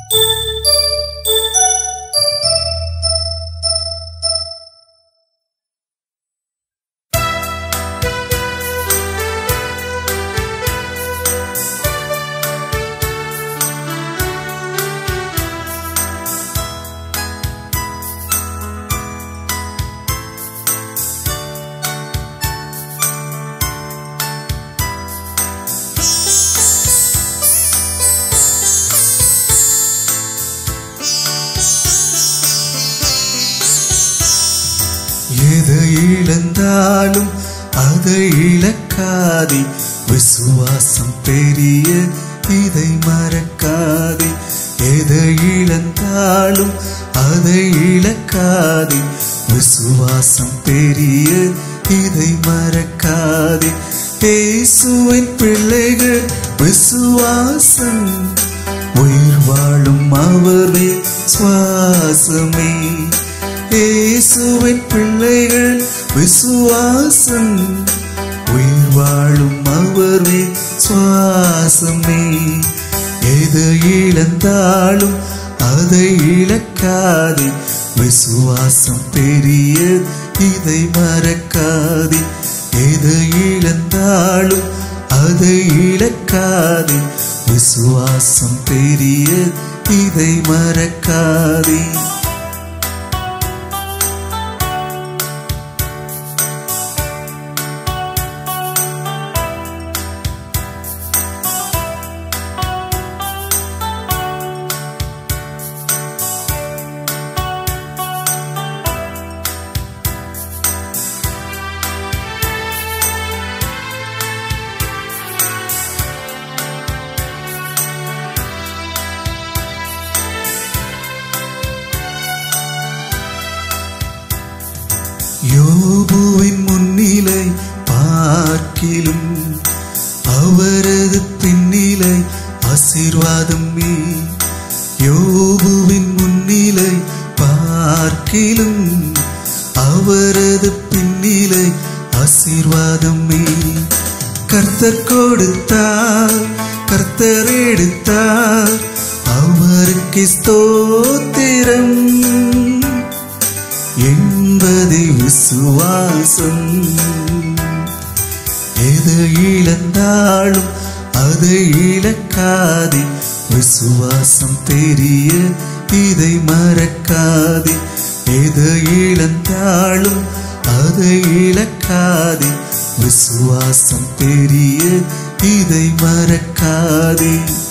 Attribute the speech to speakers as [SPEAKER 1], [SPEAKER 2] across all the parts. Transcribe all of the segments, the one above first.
[SPEAKER 1] எதை இழந்தாலும் அதை இழக்காதே, விசுவாசம் பெரிய இதை மறக்காதே. எதை இழந்தாலும் அதை இழக்காதே, விசுவாசம் பெரிய இதை மறக்காதே. இயேசுவின் பிள்ளைகள் விசுவாசம், உயிர் வாழும் அவரே சுவாசமே. இயேசுவின் பிள்ளைகள் விசுவாசம், உயிர் வாழும் அவரே சுவாசமே. எதை இழந்தாலும் அதை இழக்காதே, விசுவாசம் பெரிய இதை மறக்காதே. எதை இழந்தாலும் அதை இழக்காதே, விசுவாசம் பெரிய இதை மறக்காதே. யோபுவின் முன்னிலை பார்க்கிலும் அவரது பின்னிலை ஆசீர்வாதமே. யோபுவின் முன்னிலை பார்க்கிலும் அவரது பின்னிலை ஆசீர்வாதமே. கர்த்தர் கொடுத்தார், கர்த்தர் எடுத்தார், அவருக்கு ஸ்தோத்திரம் என்பதை விசுவாசம். எதை இழந்தாலும் அதை இழக்காதே, விசுவாசம் பெரிய இதை மறக்காதே. எதை இழந்தாலும் அதை இழக்காதே, விசுவாசம் பெரிய இதை மறக்காதே.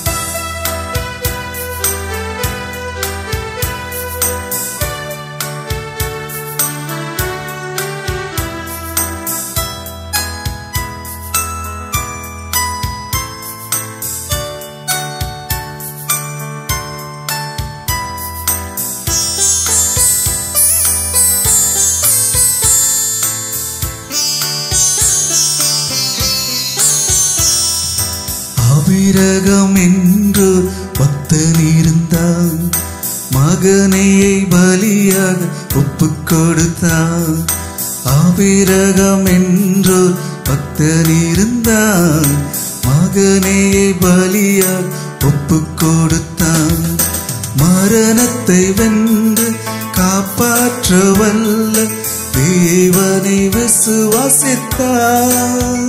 [SPEAKER 1] ஆபிரகாம் என்று பக்தன் இருந்தான், மகனையை பலியாக ஒப்புக் கொடுத்தான். ஆபிரகாம் என்று பக்தன் இருந்தான், மகனையை பலியாக ஒப்புக் கொடுத்தான். மரணத்தை வென்று காப்பாற்ற வல்ல தேவனை விசுவாசித்தான்,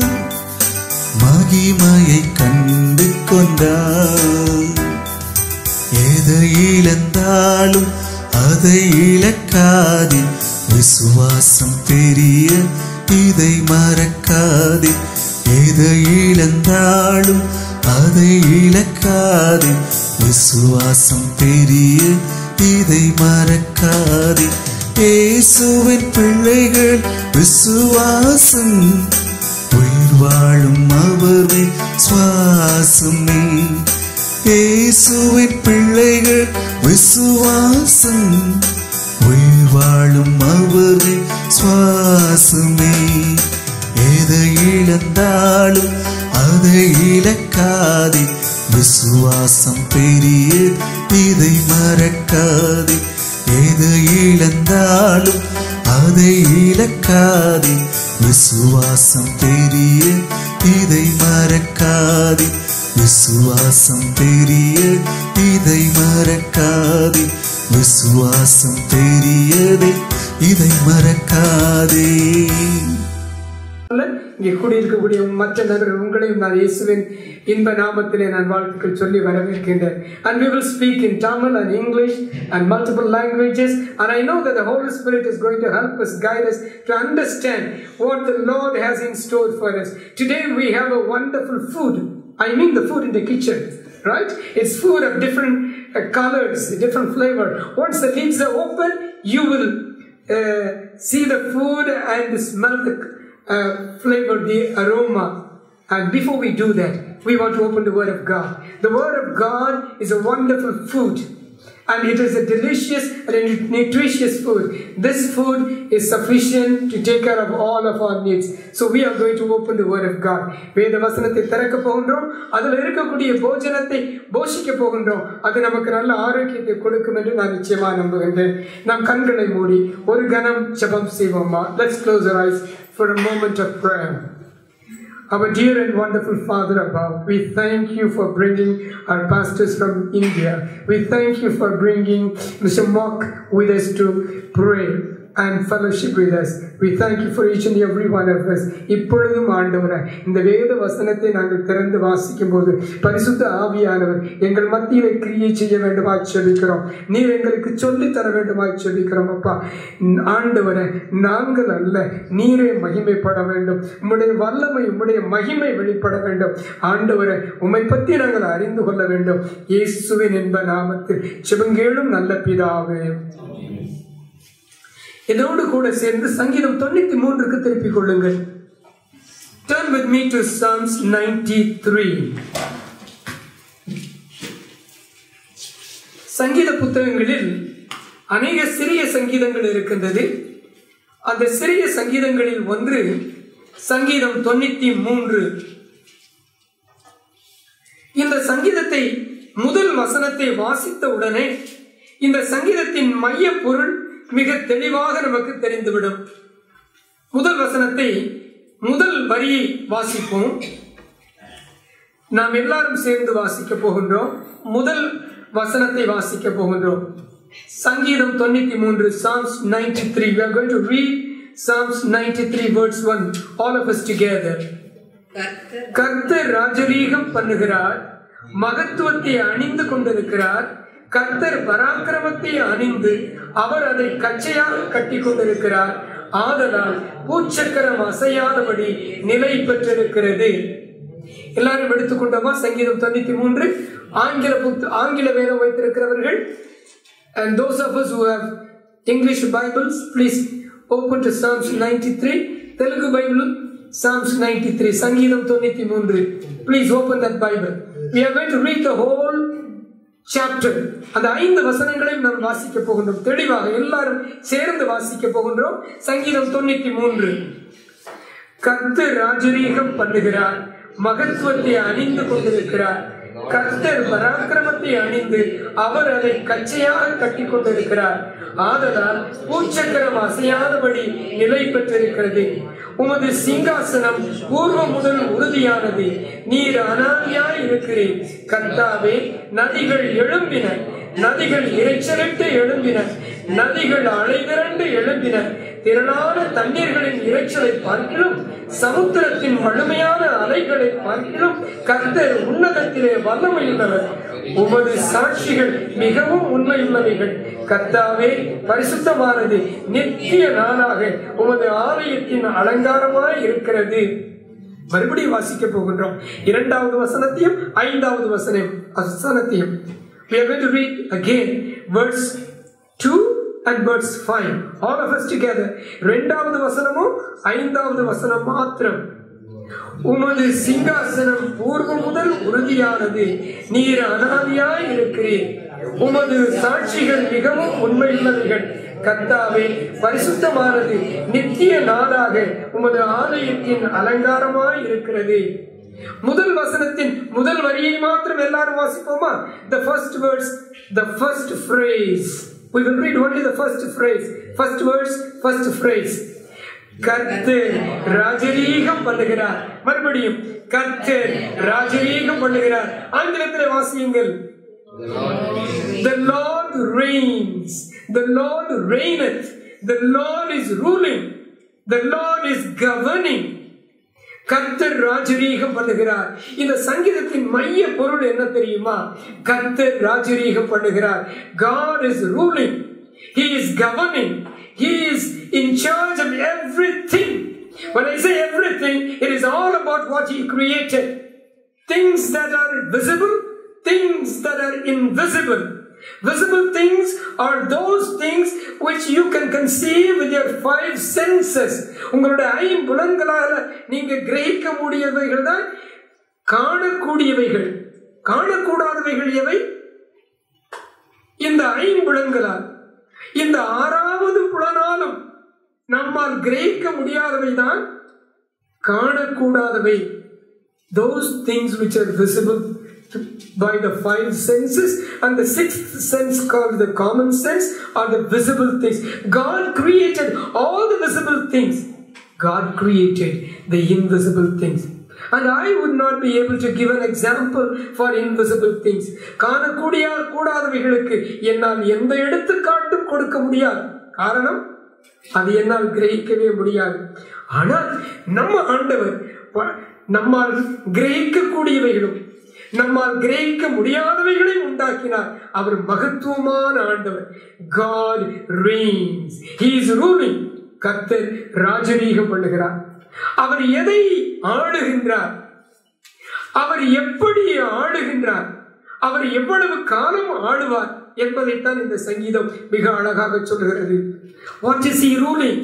[SPEAKER 1] மகிமையை கண்டு கொண்டார். எதை இழந்தாலும் அதை இழக்காதே, விசுவாசம் பெரிய இதை மறக்காதே. எதை இழந்தாலும் அதை இழக்காதே, விசுவாசம் பெரிய இதை மறக்காதே. இயேசுவின் பிள்ளைகள் விசுவாசம், உயிர் வாழும் அவரே சுவாசமே. இயேசுவின் பிள்ளைகள் விசுவாசம், உயிர் வாழும் அவரே சுவாசமே. எதை இழந்தாலும் அதை இழக்காதே, விசுவாசம் பெரிய இதை மறக்காதே. எதை இழந்தாலும் அதை இழக்காதே, விசுவாசம் பெரிய இதை மறக்காதே. விசுவாசம் பெரிய இதை மறக்காதே, விசுவாசம் பெரியதே, இதை மறக்காதே.
[SPEAKER 2] இங்கே கூடியிருக்கக்கூடிய மற்ற நபர்கள் உங்களையும் நான் இயேசுவின் இன்ப நாமத்திலே நான் வாழ்த்துக்கள் சொல்லி வரவேற்கின்றேன். And we will speak in Tamil and English and multiple languages, and I know that the Holy Spirit is going to help us, guide us to understand what the Lord has in store for us. Today we have a wonderful food. I mean the food in the kitchen, right? It's food of different colors, different flavor. Once the lids are open, you will see the food and smell the flavor, the aroma. And before we do that, we want to open the Word of God. The Word of God is a wonderful food, and it is a delicious and nutritious food. This food is sufficient to take care of all of our needs. So we are going to open the Word of God. வேத வசனத்தை திறக்க போகின்றோம். அதில் இருக்கக்கூடிய போஜனத்தை போஷிக்க போகின்றோம். அது நமக்கு நல்ல ஆரோக்கியத்தை கொடுக்கும் என்று நான் நிச்சயமாக நம்புகின்றேன். நாம் கண்களை மூடி ஒரு கணம் ஜெபம் செய்வோமா? Let's close our eyes for a moment of prayer. Our dear and wonderful Father above, we thank you for bringing our pastors from India. We thank you for bringing Mr. Mock with us to pray and fellowship with us. We thank you for each and every one of us. இப்பொழுதும் ஆண்டவரே, இந்த வேத வசனத்தை நாங்கள் திறந்து வாசிக்கும் போது பரிசுத்த ஆவியானவர் எங்கள் மத்தியிலே கிரியை செய்ய வேண்டுமாய் ஜெபிக்கிறோம். நீர் எங்களுக்கு சொல்லி தர வேண்டுமாய் ஜெபிக்கிறோம். அப்பா ஆண்டவரே, நாங்கள் அல்ல, நீரே மகிமைப்பட வேண்டும். உம்முடைய வல்லமை, உம்முடைய மகிமை வெளிப்பட வேண்டும். ஆண்டவரே, உம்மை பற்றி நாங்கள் அறிந்து கொள்ள வேண்டும். இயேசுவின் இன்ப நாமத்தில் ஜெபங்கேளும் நல்ல பிதாவே. இதோடு கூட சேர்ந்து சங்கீதம் 93க்கு திருப்பிக் கொள்ளுங்கள். Turn with me to Psalms 93. சங்கீத புத்தகங்களில் அநேக சிறிய சங்கீதங்கள் இருக்கின்றது. அந்த சிறிய சங்கீதங்களில் ஒன்று சங்கீதம் 93. இந்த சங்கீதத்தை முதல் வசனத்தை வாசித்த உடனே இந்த சங்கீதத்தின் மைய பொருள் மிக தெளிவாக நமக்கு தெரிந்துவிடும். முதல் வசனத்தை, முதல் வரியை வாசிப்போம். நாம் எல்லாரும் சேர்ந்து வாசிக்க போகின்றோம். முதல் வசனத்தை வாசிக்க போகின்றோம். சங்கீதம் 93, Psalms 93. We are going to read Psalms 93 verse 1, all of us together. கர்த்தர் ராஜரீகம் பண்ணுகிறார், மகத்துவத்தை அணிந்து கொண்டிருக்கிறார். கர்த்தர் பராக்கிரமத்தை அணிந்து அவர் அதை கச்சையாக கட்டி கொண்டிருக்கிறார். ஆதலால் பூச்சக்கரம் அசையாதபடி நிலை பெற்றிருக்கிறது. எல்லாரும் எடுத்துக்கொண்டோமா? சங்கீதம் 93. ஆங்கில வேதம் வைத்திருக்கிறவர்கள், and those of us who have English Bibles, please open to Psalms 93. Telugu Bible, Psalms 93. சங்கீதம் 93. Please open that Bible. We are going to read the whole chapter. அந்த 5 வசனங்களையும் நாம் வாசிக்க போகின்றோம். தெளிவாக எல்லாரும் சேர்ந்து வாசிக்க போகின்றோம். சங்கீதம் 93. கர்த்தர் ராஜரீகம் பண்ணுகிறார், மகத்துவத்தை அணிந்து கொண்டிருக்கிறார். கர்த்தர் பராக்கிரமத்தை அணிந்து அவர் அதை கச்சையாக கட்டி கொண்டிருக்கிறார். ஆதலால் பூச்சக்கரம் அசையாதபடி நிலை பெற்றிருக்கிறது. உமது சிங்காசனம் பூர்வம் முதல் உறுதியானது. நீர் அனாதியாய் இருக்கிறீர். கர்த்தாவே, நதிகள் எழும்பின, நதிகள் இரைச்சலிட்டு எழும்பின, நதிகள் அலைதிரண்டு எழும்பின. திரளான தண்ணீர்களின் இரைச்சலை பார்க்கிலும் சமுத்திரத்தின் வலிமையான அலைகளை பார்க்கிலும் கர்த்தர் உன்னதத்திலே வல்லமையுள்ளவர். உமது சாட்சிகள் மிகவும் உண்மையுள்ளவைகள். கர்த்தாவே, பரிசுத்தமானது நித்திய நாளாக உமது ஆலயத்தின் அலங்காரமாய் இருக்கிறது. மறுபடியும் வாசிக்க போகின்றோம். 2வது வசனத்தையும் 5வது வசனத்தையும். We are going to read again verse 2 and verse 5. All of us together. 2வது வசனமும் 5வது வசனம் மாத்திரம். உமது சிங்காசனம் பூர்வம் முதல் உறுதியானது. நீர் அனாதியாய் இருக்கிறீர். உமது சாட்சிகள் மிகவும் உண்மையுள்ளவைகள். கர்த்தாவே, பரிசுத்தமானது நித்திய நாளாக உமது ஆலயத்தின் அலங்காரமாய் இருக்கிறது. முதல் வசனத்தின் முதல் வரியை மாத்திரம் எல்லாரும் வாசிப்போமா? The first verse, the first phrase. We will read only the first phrase. First verse, first phrase. கர்த்தர் ராஜரீகம் பண்ணுகிறார். மறுபடியும் கர்த்தர் ராஜரீகம் பண்ணுகிறார். ஆங்கிலத்தில் வாசியுங்கள். The Lord reigns. The Lord reigneth. The Lord is ruling. The Lord is governing. கர்த்தர் ராஜரீகம் பண்ணுகிறார். இந்த சங்கீதத்தின் மைய பொருள் என்ன தெரியுமா? கர்த்தர் ராஜரீகம் பண்ணுகிறார். God is ruling. He is governing. He is in charge of everything. When I say everything, it is all about what He created. Things that are visible, things that are invisible. Visible things are those things which you can conceive with your five senses. உங்களுடைய ஐம்புலன்களால நீங்க கிரகிக்க முடியவைகள் தான் காணக்கூடியவைகள். காணக்கூடாதவைகள் எவை? இந்த ஐம்புலன்களால், இந்த ஆறாவது புலனாலும் நம்மால் கிரகிக்க முடியாதவை தான் காணக்கூடாதவை. Those things which are visible by the five senses, and the sixth sense called the common sense are the visible things. God created all the visible things. God created the invisible things. And I would not be able to give an example for invisible things. காணக்கூடாதவைகளுக்கு என்னால் எந்த எடுத்துக்காட்டும் கொடுக்க முடியாது. காரணம், அது என்னால் கிரகிக்கவே முடியாது. ஆனால் நம்ம ஆண்டவர் நம்மால் கிரகிக்கக்கூடியவைகளும் நம்மால் கிரகிக்க முடியாதவைகளை உண்டாக்கினார். அவர் மகத்துவமான ஆண்டவர். God reigns. He is ruling. கர்த்தர் ராஜரீகம் பண்ணுகிறார். அவர் எதை ஆளுகின்றார்? அவர் எப்படி ஆளுகின்றார்? அவர் எவ்வளவு காலம் ஆளுவார் என்பதைத்தான் இந்த சங்கீதம் மிக அழகாக சொல்கிறது. What is He ruling?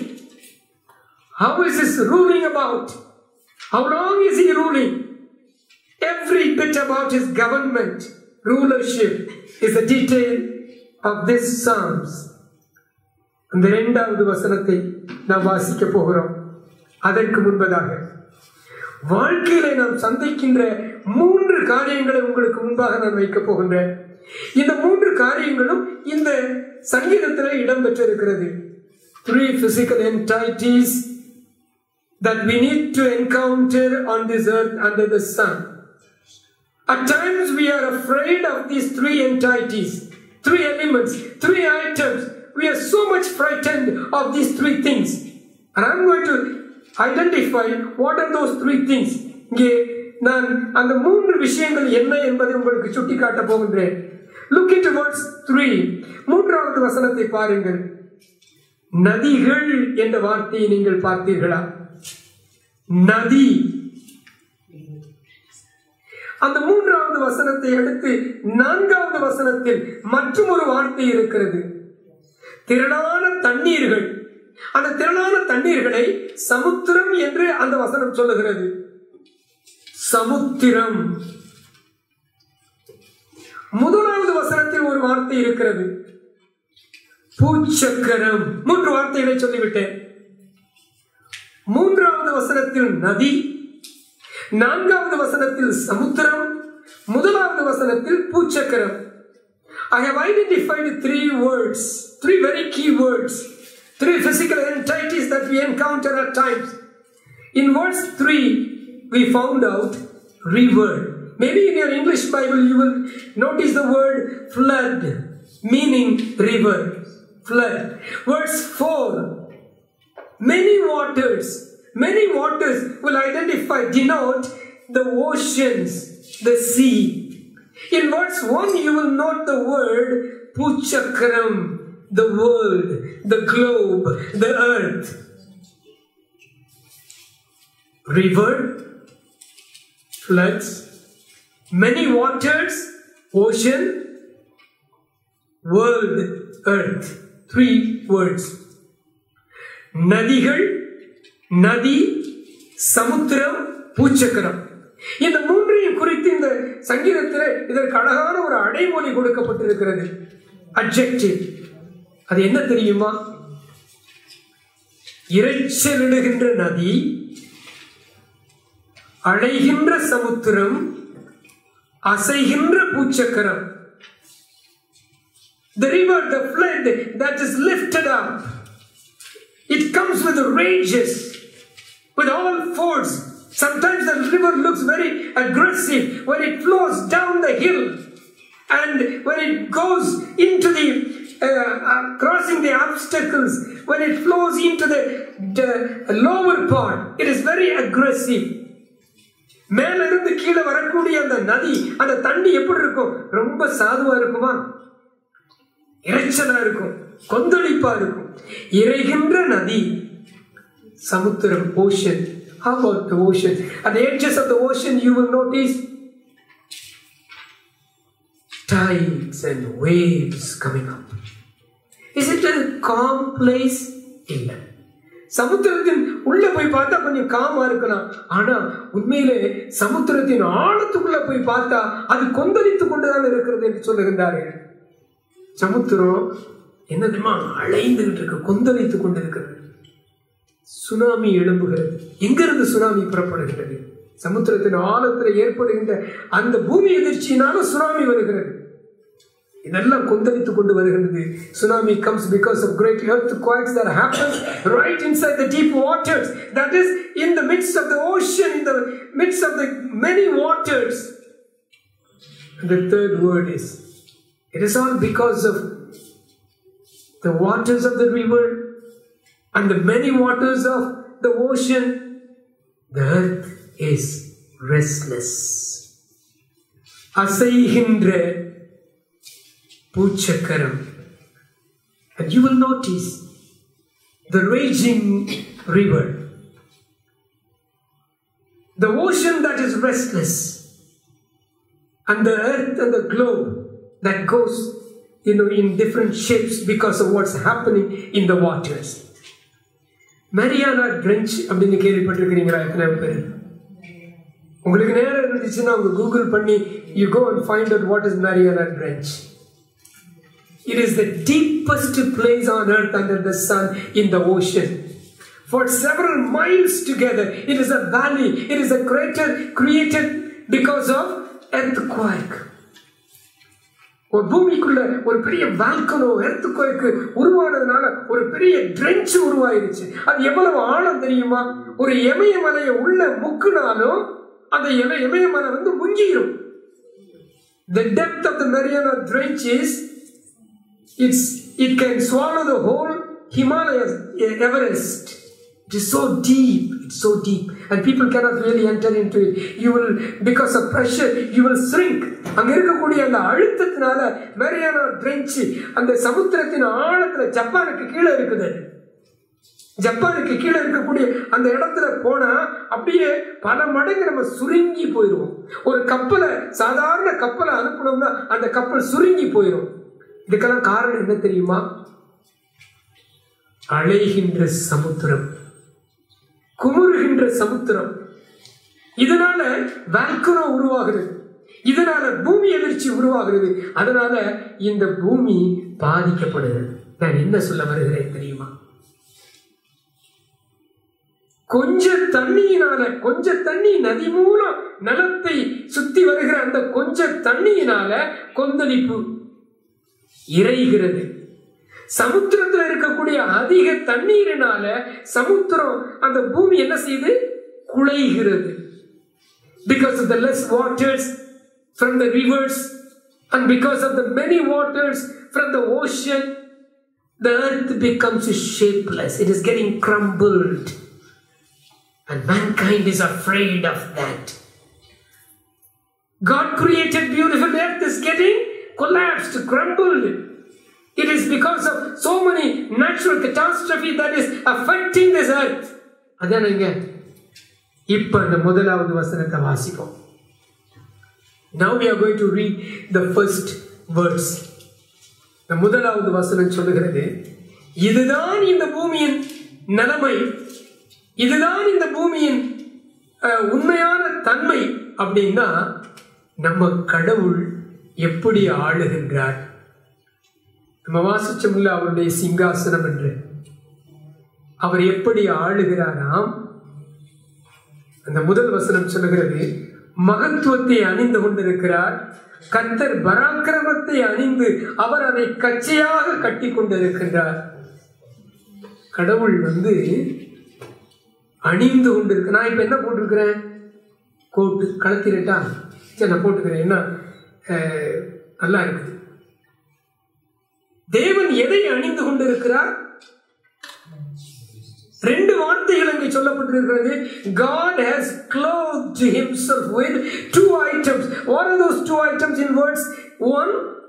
[SPEAKER 2] How is His ruling about? How long is He ruling? Every bit about His government, rulership is a detail of this Psalms. அந்த இரண்டாவது வசனத்தை நாம் வாசிக்க போகிறோம். அதற்கு முன்பதாக வாழ்க்கையில நாம் சந்திக்கின்ற 3 காரியங்களை உங்களுக்கு முன்பாக நான் வைக்க போகின்றேன். இந்த 3 காரியங்களும் இந்த சங்கீதத்தில் இடம்பெற்றிருக்கிறது. 3 physical entities that we need to encounter on this earth under the sun. At times we are afraid of these 3 entities, 3 elements, 3 items. We are so much frightened of these 3 things. And I'm going to identify what are those 3 things. இங்கே நான் அந்த 3 விஷயங்கள் என்ன என்பதை உங்களுக்கு சுட்டி காட்ட போகின்றேன். Look into verse 3. 3வது வசனத்தை பாருங்கள். நதிகள் என்ற வார்த்தையை நீங்கள் பார்த்தீர்களா? நதி. அந்த 3வது வசனத்தை அடுத்து 4வது வசனத்தில் மற்றும் ஒரு வார்த்தை இருக்கிறது. திரளான தண்ணீர்கள். அந்த திரளான தண்ணீர்களை சமுத்திரம் என்று அந்த வசனம் சொல்லுகிறது. சமுத்திரம். 1வது வசனத்தில் ஒரு வார்த்தை இருக்கிறது. பூச்சக்கரம். 3 வார்த்தைகளை சொல்லிவிட்டேன். 3வது வசனத்தில் நதி, 4வது வசனத்தில் சமுத்திரம், 1வது வசனத்தில் பூச்சக்கரம். I have identified 3 words, 3 very key words, 3 physical entities that we encounter at times. In verse 3, we found out river. Maybe in your English Bible you will notice the word flood, meaning river, flood. Verse 4, many waters. Many waters will denote the oceans, the sea. In verse 1, you will note the word Puchakram, the world, the globe, the earth. River, floods, many waters, ocean, world, earth. 3 words. நதிகள், நதி, சமுத்திரம், பூச்சக்கரம். இந்த 3ஐயும் குறித்து இந்த சங்கீதத்தில் இதற்கு அழகான ஒரு அடைமொழி கொடுக்கப்பட்டிருக்கிறது. அட்ஜெக்டிவ். அது என்ன தெரியுமா? இரைச்சலிடுகின்ற நதி, அலைகின்ற சமுத்திரம், அசைகின்ற பூச்சக்கரம். The river, the flood that is lifted up. It comes with rages, with all force. Sometimes the river looks very aggressive when it flows down the hill And when it goes into the crossing the obstacles, when it flows into the lower part, it is very aggressive. மேல இருந்து கீழே வரக்கூடிய அந்த நதி, அந்த தண்ணி எப்படி இருக்கும்? ரொம்ப சாதுவா இருக்குமா? இறைச்சலா இருக்கும், கொந்தளிப்பா இருக்கும். இறைகின்ற நதி சமுத்திரம், ocean. How about the ocean? At the edges of the ocean you will notice tides and waves coming up. Is it a calm place? இல்ல. சமுத்திரத்தின் உள்ள போய் பார்த்தா கொஞ்சம் காமா இருக்கலாம். ஆனா உண்மையிலே சமுத்திரத்தின் ஆழத்துக்குள்ள போய் பார்த்தா அது கொந்தளித்துக் கொண்டுதான் இருக்கிறது என்று சொல்லுகின்றார்கள். சமுத்திரம் என்ன தெரியுமா? அலைந்துகிட்டு இருக்கு, கொந்தளித்துக் கொண்டிருக்கிறது. சுனாமி எழும்புகிறது. எங்கிருந்து சுனாமி புறப்படுகிறது? சமுத்திரத்தின் ஆழத்தில் ஏற்படுகின்ற அந்த பூமி எதிர்ச்சியினால சுனாமி வருகிறது. இதெல்லாம் கொந்தளித்துக் கொண்டு வருகிறது. Tsunami comes because of great earthquakes that happen right inside the deep waters. That is in the midst of the ocean, in the midst of the many waters. And the third word is, it is all because of the waters of the river and the many waters of the ocean. The earth is restless. அசைகின்ற பூச்சக்கரம். And you will notice the raging river, the ocean that is restless, and the earth and the globe that goes in different shapes because of what's happening in the waters. Mariana Trench அப்படின்னு கேள்விப்பட்டிருக்கிறீங்களா? எத்தனை பேர்? உங்களுக்கு நேரம் இருந்துச்சுன்னா உங்க Google பண்ணி you go and find out what is Mariana Trench. It is the deepest place on earth under the sun in the ocean. For several miles together, it is a valley. It is a crater created because of earthquake. ஒரு பூமிக்குள்ள ஒரு பெரிய volcano earthquake உருவானதுனால ஒரு பெரிய trench உருவாயிருச்சு. அது எவ்வளவு ஆழம் தெரியுமா? ஒரு இமயமலையை உள்ள முக்குனாலும் அந்த இமயமலை முங்கிரும். The depth of the Mariana Trench is it can swallow the whole Himalayas, Everest. It is so deep. It's so deep, and people cannot really enter into it. You will, because of pressure, you will shrink. அங்க இருக்கக்கூடிய அந்த அழுத்தத்தினால Mariana Trench அந்த சமுத்திரத்தின் ஆழத்துல ஜப்பானுக்கு கீழே இருக்குது. ஜப்பானுக்கு கீழே இருக்கக்கூடிய அந்த இடத்துல போனா அப்படியே பல மடங்கு நம்ம சுருங்கி போயிடுவோம். ஒரு கப்பலை, சாதாரண கப்பலை அனுப்பணும்னா அந்த கப்பல் சுருங்கி போயிடும். இதுக்கெல்லாம் காரணம் என்ன தெரியுமா? அலைகின்ற சமுத்திரம், குமுறுகின்ற சமுத்திரம். இதனால வால்கனோ உருவாகிறது, இதனால பூமி எதிர்ச்சி உருவாகிறது, அதனால இந்த பூமி பாதிக்கப்படுகிறது. நான் என்ன சொல்ல வருகிறேன் தெரியுமா? கொஞ்ச தண்ணியினால, கொஞ்ச தண்ணி நதி மூலம் நிலத்தை சுத்தி வருகிற அந்த கொஞ்ச தண்ணியினால கொந்தளிப்பு இறைகிறது. சமுத்திரத்தில் இருக்கக்கூடிய அதிக தண்ணீரினால சமுத்திரம், அந்த பூமி என்ன செய்யுது? குலைகிறது. Because of the less waters from the rivers and because of the many waters from the ocean, the earth becomes shapeless. It is getting crumbled. And mankind is afraid of that. God created beautiful, earth is getting collapsed, crumbled. It is because of so many natural catastrophes that is affecting this earth. அதான் இங்க இப்ப இந்த முதலாவது வசனத்தை வாசிப்போம். Now we are going to read the first verse. இந்த முதலாவது வசனம் சொல்லுகிறது, இதுதான் இந்த பூமியின் நிலைமை, இதுதான் இந்த பூமியின் உண்மையான தன்மை. அப்படின்னா நம்ம கடவுள் எப்படி ஆளுகின்றார்? நம்ம வாசிச்சோம்ல அவருடைய சிங்காசனம் என்று. அவர் எப்படி ஆளுகிறாராம்? அந்த முதல் வசனம் சொல்லுகிறது, மகத்துவத்தை அணிந்து கொண்டிருக்கிறார். கர்த்தர் பராக்கிரமத்தை அணிந்து அவர் அதை கச்சையாக கட்டி கொண்டிருக்கின்றார். கடவுள் அணிந்து கொண்டிருக்க. நான் இப்ப என்ன போட்டிருக்கிறேன்? கோட்டு கலத்திரட்டா? சரி, நான் போட்டுக்கிறேன். என்ன நல்லா இருக்குது. தேவன் எதை அணிந்து கொண்டிருக்கிறார்? ரெண்டு வார்த்தைகள் அங்கே சொல்லப்பட்டிருக்கிறது. God has clothed himself with two items. What are those two items in words? One,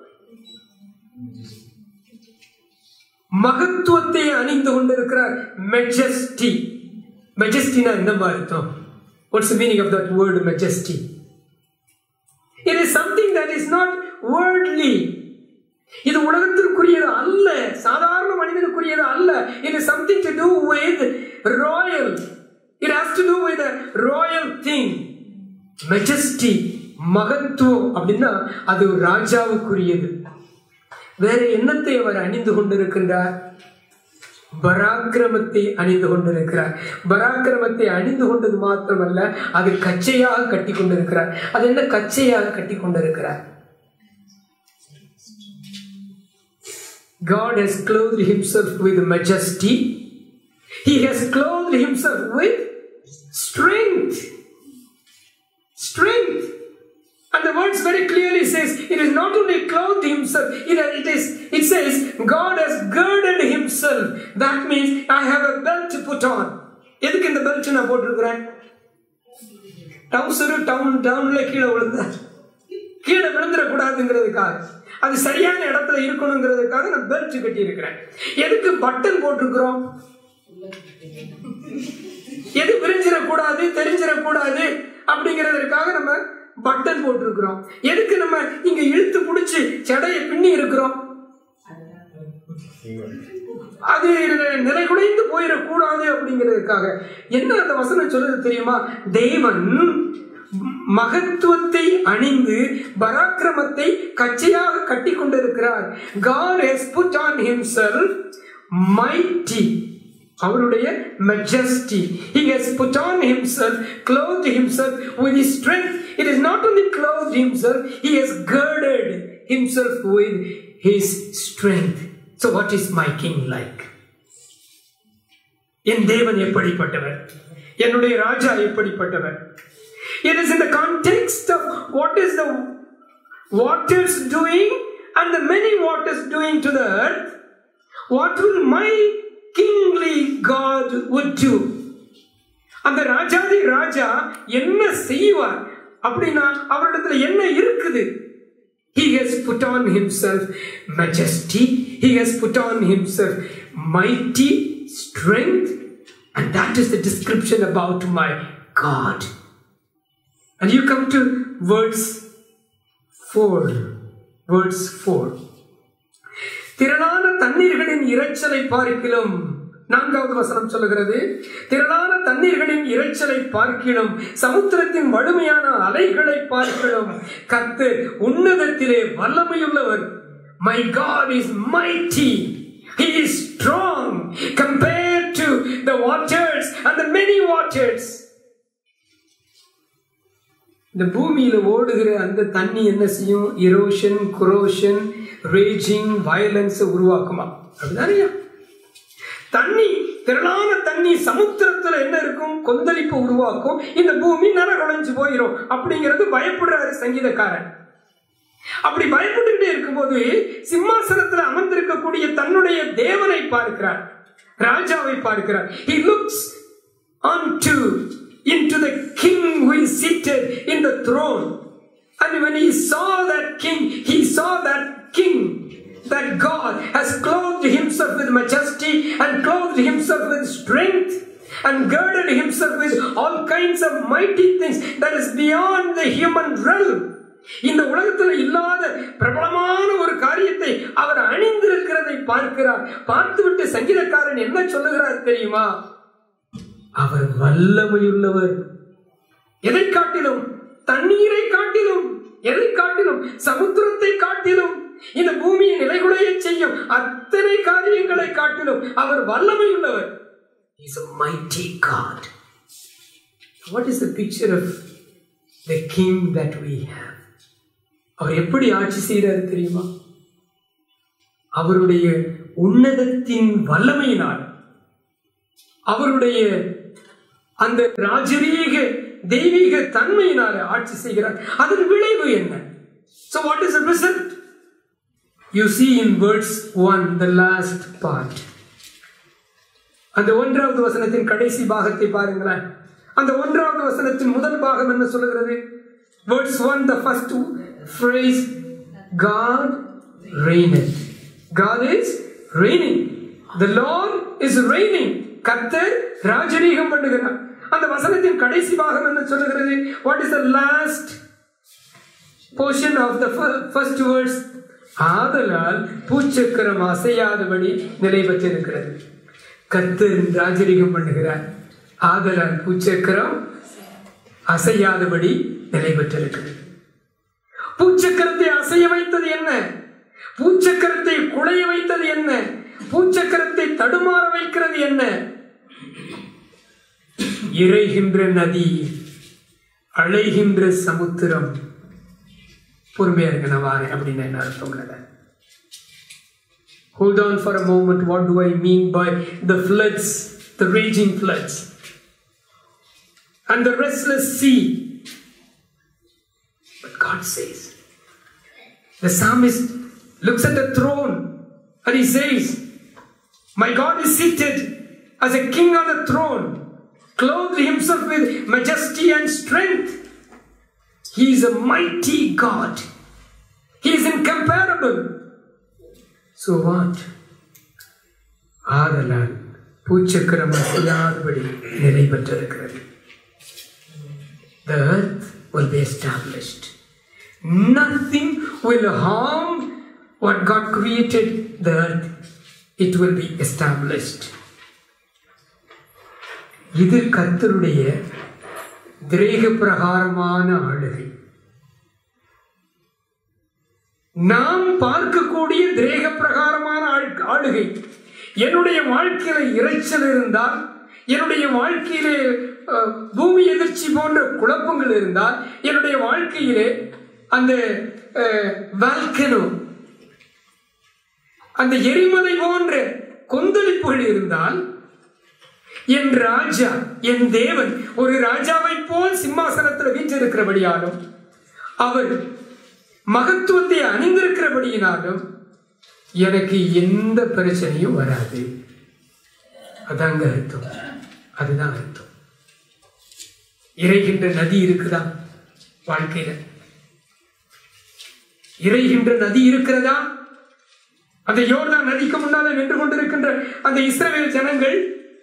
[SPEAKER 2] மகத்துவத்தை அணிந்து கொண்டிருக்கிறார். Majesty. Majesty na என்ன அர்த்தம்? What's the meaning of that word majesty? It is something that is not worldly. இது உலகத்திற்குரியது அல்ல, சாதாரண மனிதனுக்குரியது அல்ல. It is something to do with royal. It has to do with a royal thing. Majesty, மகத்துவம் அப்படின்னா அது ஒரு ராஜாவுக்குரியது. வேற என்னத்தை அவர் அணிந்து கொண்டிருக்கின்றார்? பராக்கிரமத்தை அணிந்து கொண்டிருக்கிறார். பராக்கிரமத்தை அணிந்து கொண்டது மாத்திரமல்ல, அது கச்சையாக கட்டி கொண்டிருக்கிறார். அது என்ன கச்சையாக கட்டி கொண்டிருக்கிறார்? God has clothed himself with majesty. He has clothed himself with strength. Strength. And the words very clearly says, it is not only clothed himself, it says, God has girded himself. That means I have a belt to put on. எதுக்கு இந்த belt நான் போட்டிருக்கிறேன்? டவுன்ல கீழே விழுந்துடக்கூடாதுங்கிறதுக்காக, அது சரியான இடத்துல இருக்கணுங்கிறதுக்காக நான் பெல்ட் கட்டி இருக்கிறேன். எதுக்கு பட்டன் போட்டிருக்கிறோம்? எது விரிஞ்சிடக்கூடாது, தெரிஞ்சிடக்கூடாது அப்படிங்கிறதுக்காக நம்ம பட்டன் போட்டிருக்கிறோம். எதுக்கு நம்ம இங்க இழுத்து பிடிச்சு சடையை பின்னி இருக்கிறோம்? அது நிலைகுலைந்து போயிடக்கூடாது அப்படிங்கிறதுக்காக. என்ன அந்த வசனம் சொல்றது தெரியுமா? தேவன் மகத்துவத்தை அணிந்து பராக்கிரமத்தை கச்சையாக கட்டி கொண்டிருக்கிறார். God has put on himself mighty, அவருடைய majesty. He has put on himself, clothed himself with his strength. It is not only clothed himself, he has girded himself with his strength. So what is my king like? என் தேவன் எப்படிப்பட்டவர்? என்னுடைய ராஜா எப்படிப்பட்டவர்? It is in the context of what is the waters doing and the many waters doing to the earth. What will my kingly God would do? அந்த ராஜாதி ராஜா என்ன செய்வார் அப்படின்னா அவரிடத்துல என்ன இருக்குது? He has put on himself majesty. He has put on himself mighty strength. And that is the description about my God. And you come to verse 4. Verse 4. திரளான தண்ணீர்களின் இரைச்சலை பார்க்கிலும், நான்காவது வசனம் சொல்லுகிறது, திரளான தண்ணீர்களின் இரைச்சலை பார்க்கிலும் சமுத்திரத்தின் வலிமையான அலைகளை பார்க்கிலும் கர்த்தர் உன்னதத்திலே வல்லமையுள்ளவர். My God is mighty. He is strong compared to the waters and the many waters. இந்த பூமியில ஓடுகிற அந்த தண்ணி என்ன செய்யும்? erosion, corrosion, raging, violence உருவாக்குமா? அப்படிதானே? தண்ணி, திரளான தண்ணி சமுத்திரத்துல என்ன இருக்கும்? கொந்தளிப்பு உருவாக்கும். இந்த பூமி நரகுலைஞ்சு போயிடும் அப்படிங்கிறது பயப்படுறாரு சங்கீதக்காரன். அப்படி பயப்பட்டுக்கிட்டே இருக்கும்போது சிம்மாசனத்துல அமர்ந்திருக்கக்கூடிய தன்னுடைய தேவனை பார்க்கிறார், ராஜாவை பார்க்கிறார். He looks into the king who is seated in the throne. And when he saw that king, that God has clothed himself with majesty and clothed himself with strength and girded himself with all kinds of mighty things that is beyond the human realm. இந்த உலகத்தில் இல்லாத பிரபலமான ஒரு காரியத்தை அவர் அணிந்திருக்கிறதை பார்க்கிறார். பார்த்துவிட்டு சங்கீதக்காரன் என்ன சொல்லுகிறார் தெரியுமா? அவர் வல்லமையுள்ளவர். எதை காட்டிலும்? தண்ணீரை காட்டிலும், எதை காட்டிலும்? சமுத்திரத்தை காட்டிலும், இந்த பூமியை நிலைகுலைய செய்யும் அத்தனை காரியங்களை காட்டிலும் அவர் வல்லமையுள்ளவர். He is a mighty God. What is the picture of the king that we have? அவர் எப்படி ஆட்சி செய்கிறார் தெரியுமா? அவருடைய உன்னதத்தின் வல்லமையினால், அவருடைய அந்த ராஜரீக தெய்வீக தன்மையினால ஆட்சி செய்கிறார். அதன் விளைவு என்ன? So what is the result? You see in verse 1, the last part. அந்த 1வது வசனத்தின் கடைசி பாகத்தை பாருங்களேன். அந்த 1வது வசனத்தின் முதல் பாகம் என்ன சொல்லுகிறது? Verse 1, the first phrase, God reigneth. God is reigning. The Lord is reigning. கர்த்தர் ராஜரீகம் பண்ணுகிறார். அந்த வசனத்தின் கடைசி பாகம் என்ன சொல்லுகிறது? What is the last portion of the first verse? ஆதலால் பூச்சக்கரம் அசையாதபடி நிலை பெற்றிருக்கிறது. கர்த்தர் ராஜரீகம் பண்ணுகிறார். ஆதலால் பூச்சக்கரம் அசையாதபடி நிலை பெற்றிருக்கிறது. பூச்சக்கரத்தை அசைய வைத்தது என்ன? பூச்சக்கரத்தை குலைய வைத்தது என்ன? பூச்சக்கரத்தை தடுமாற வைக்கிறது என்ன? இறைகின்ற நதி, அலைகின்ற சமுத்திரம். பொறுமையா இருக்க நான் வாரேன் அப்படின்னு என்ன அர்த்தம்? Hold on for a moment. What do I mean by the floods, the raging floods and the restless sea? But God says, the psalmist looks at the throne and he says, my God is seated as a king on the throne, clothed himself with majesty and strength. He is a mighty God. He is incomparable. So what? ஆதலால் பூச்சக்கரம் அசையாதபடி நிலை பெற்றிருக்கிறது. The earth will be established. Nothing will harm what God created the earth. It will be established. இது கர்த்தருடைய திரேக பிரகாரமான ஆளுகை. நாம் பார்க்கக்கூடிய திரேக பிரகாரமான ஆளுகை. என்னுடைய வாழ்க்கையில இறைச்சல் இருந்தால், என்னுடைய வாழ்க்கையிலே பூமி எதிர்ச்சி போன்ற குழப்பங்கள் இருந்தால், என்னுடைய வாழ்க்கையிலே அந்த வால்கனோ, அந்த எரிமலை போன்ற கொந்தளிப்புகள் இருந்தால், என் ராஜா, என் தேவன் ஒரு ராஜாவை போல் சிம்மாசனத்தில் வீற்றிருக்கிறபடியாலும், அவர் மகத்துவத்தை அணிந்திருக்கிறபடியினாலும் எனக்கு எந்த பிரச்சனையும் வராது. அதாங்க அர்த்தம். அதுதான் அர்த்தம். இறைகின்ற நதி இருக்குதா வாழ்க்கையில? இறைகின்ற நதி இருக்கிறதா? அந்த யோர்தான் நதிக்கு முன்னாலே நின்று கொண்டிருக்கின்ற அந்த இஸ்ரவேல் ஜனங்கள்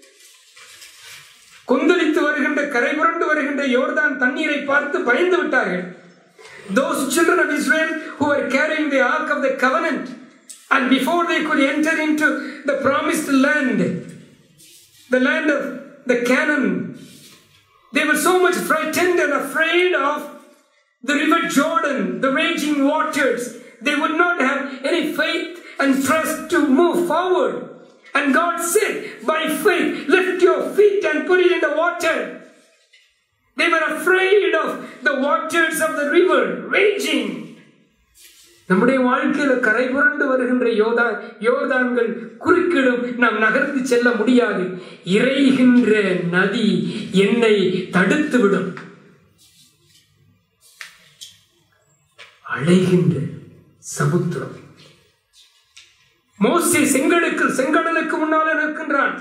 [SPEAKER 2] கொந்தளித்து வருகின்ற, கரை புரண்டு வருகின்ற யோர்தான் தண்ணீரை பார்த்து பயந்து விட்டார்கள். Those children of Israel who were carrying the ark of the covenant, and before they could enter into the promised land, the land of the Canaan, they were so much frightened and afraid of the river Jordan, the raging waters. They would not have any faith and trust to move forward. And God said, by faith, lift your feet and put it in the water. They were afraid of the waters of the river raging. நம்முடைய வாழ்க்கையில கரை புரண்டு வருகின்ற யோர்தான்கள் குறுக்கிடும், நாம் நகர்ந்து செல்ல முடியாது. இறைகின்ற நதி என்னை தடுத்துவிடும். அலைகின்ற சமுத்திரம். மோசே செங்கடலுக்கு முன்னாலே நிற்கின்றான்.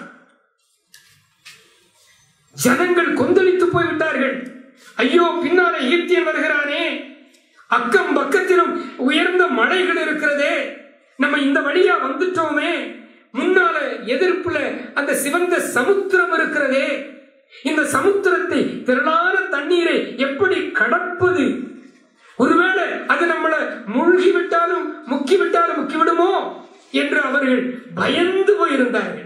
[SPEAKER 2] ஜனங்கள் கொந்தளித்து போய்விட்டார்கள். ஐயோ, பின்னாலே எகிப்தியன் வருகிறானே, அக்கம் பக்கத்திலும் உயர்ந்த மலைகள் இருக்கிறதே, நம்ம இந்த வழியா வந்துட்டோமே, முன்னால எதிர்ப்புல அந்த சிவந்த சமுத்திரம் இருக்கிறதே, இந்த சமுத்திரத்தை, திரளான தண்ணீரை எப்படி கடப்பது? ஒருவேளை அது நம்மளை மூழ்கிவிட்டாலும் முக்கிவிடுமோ என்று அவர்கள் பயந்து போயிருந்தார்கள்.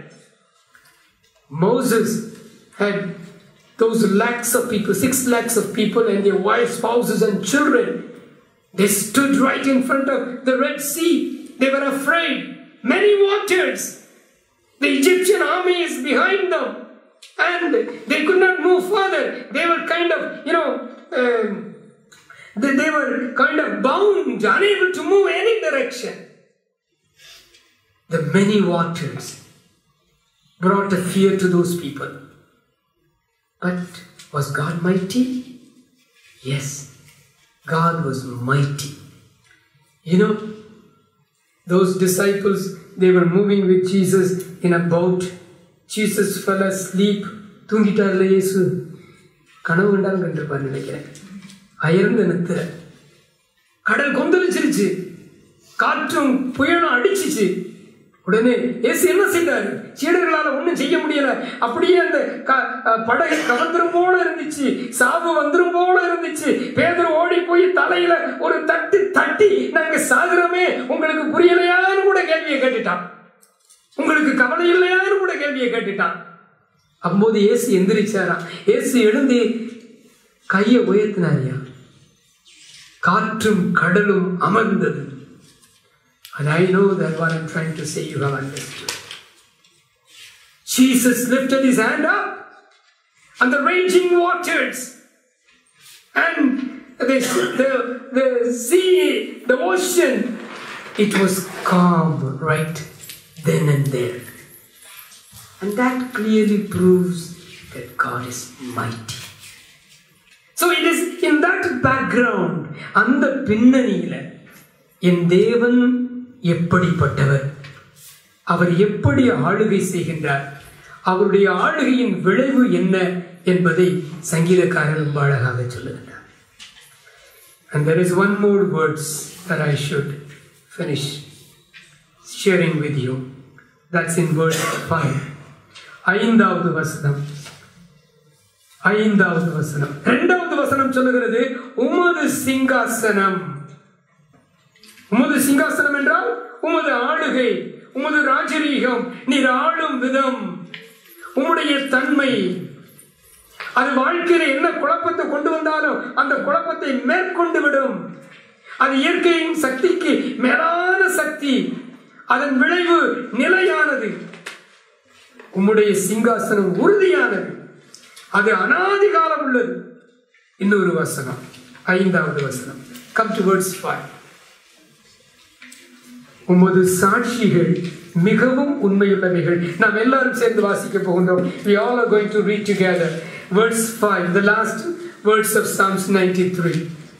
[SPEAKER 2] Moses had those lakhs of people, 6 lakhs of people and their wives, spouses and children. They stood right in front of the Red Sea. They were afraid. Many waters. The Egyptian army is behind them and they could not move further. They were kind of, they were kind of bound, unable to move any direction. The many waters brought a fear to those people. But was God mighty? Yes, God was mighty. Those disciples, they were moving with Jesus in a boat. Jesus fell asleep. தூங்கிட்டார்ல இயேசு. கனவு கண்டாலும் கண்டிருப்பார் நினைக்கிறேன். அயர்ந்து நிறுத்துற கடல் கொந்தளிச்சிருச்சு, காற்றும் புயலும் அடிச்சிச்சு. உடனே இயேசு என்ன செய்தார்? சீடர்களால ஒண்ணும் செய்ய முடியல. அப்படியே அந்த படகு கவர்ந்துரும் போல இருந்துச்சு, சாவு வந்துரும் போல இருந்துச்சு. பேதுரு ஓடி போய் தலையில ஒரு தட்டு தட்டி, நாங்க சாகுறோமே, உங்களுக்கு புரியலையான்னு கூட கேள்வியை கேட்டுட்டான். உங்களுக்கு கவலை இல்லையான்னு கூட கேள்வியை கேட்டுட்டான். அப்போது இயேசு எந்திரிச்சாரா. இயேசு எழுந்து கையை உயர்த்தினாரியா. காற்றும் கடலும் அமர்ந்தது. And I know that what I'm trying to say you have understood. Jesus lifted his hand up and the raging waters and the sea, the ocean, it was calm right then and there. And that clearly proves that God is mighty. So it is in that background, அந்த பின்னணியில என் தேவன் எப்படிப்பட்டவர், அவர் எப்படி ஆளுகை செய்கின்றார், அவருடைய ஆளுகையின் விளைவு என்ன என்பதை சங்கீதக்காரர் ரொம்ப அழகாக சொல்லுகின்றார். And there is one more words that I should finish sharing with you. That's in verse 5. ஐந்தாவது வசனம். இரண்டாவது வசனம் சொல்லுகிறது, உமது சிங்காசனம். உமது சிங்காசனம் என்றால் உமது ஆளுகை, உமது ராஜரீகம், நீர் ஆளும் விதம், உம்முடைய தன்மை. அது வாழ்க்கையில என்ன குழப்பத்தை கொண்டு வந்தாலும் அந்த குழப்பத்தை மேற்கொண்டு விடும். அது இயற்கையின் சக்திக்கு மேலான சக்தி. அதன் விளைவு நிலையானது. உம்முடைய சிங்காசனம் உறுதியானது, அது அநாதி காலம் உள்ளது. இன்னொரு வசனம், ஐந்தாவது வசனம். Come to verse 5. உமது சாட்சிகள் மிகவும் உண்மையுள்ளவைகள். நாம் எல்லாரும் சேர்ந்து வாசிக்க போகின்றோம். We all are going to read together. Verse 5, the last verse of Psalms 93.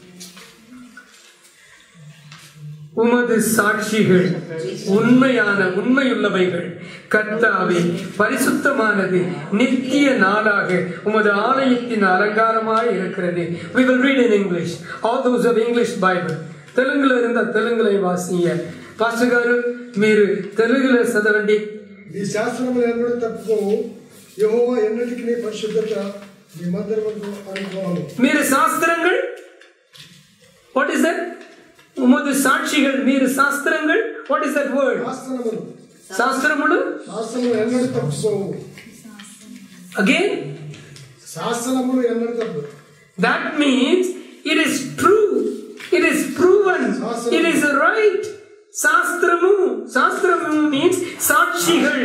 [SPEAKER 2] உமது சாட்சிகள் உண்மையுள்ளவைகள். கர்த்தாவே, பரிசுத்தமானது நித்திய நாளாக உமது ஆலயத்தின் அலங்காரமாய் இருக்கிறது. We will read in English. All those of English Bible. తెలుగులో இருந்தா తెలుగులో వాసియ. పాస్టర్ గారు మీరు తెలుగులో చదవండి.
[SPEAKER 3] ఈ శాస్త్రములు ఎన్నడూ తప్పుకోవు. యెహోవా ఎన్నటికీ నీ పరిశుద్ధత నీ మందిరమునకు అనుగ్రహము.
[SPEAKER 2] మీరు శాస్త్రங்கள், what is that? உமது சாட்சிகள், మీరు శాస్త్రங்கள், what is that word?
[SPEAKER 3] శాస్త్రములు.
[SPEAKER 2] శాస్త్రములు
[SPEAKER 3] ఎన్నడూ తప్పుకోవు.
[SPEAKER 2] Again,
[SPEAKER 3] శాస్త్రములు ఎన్నడూ తప్పు.
[SPEAKER 2] That means it is true, it is proven, it is right. சாஸ்திரமு means சாட்சிகள்.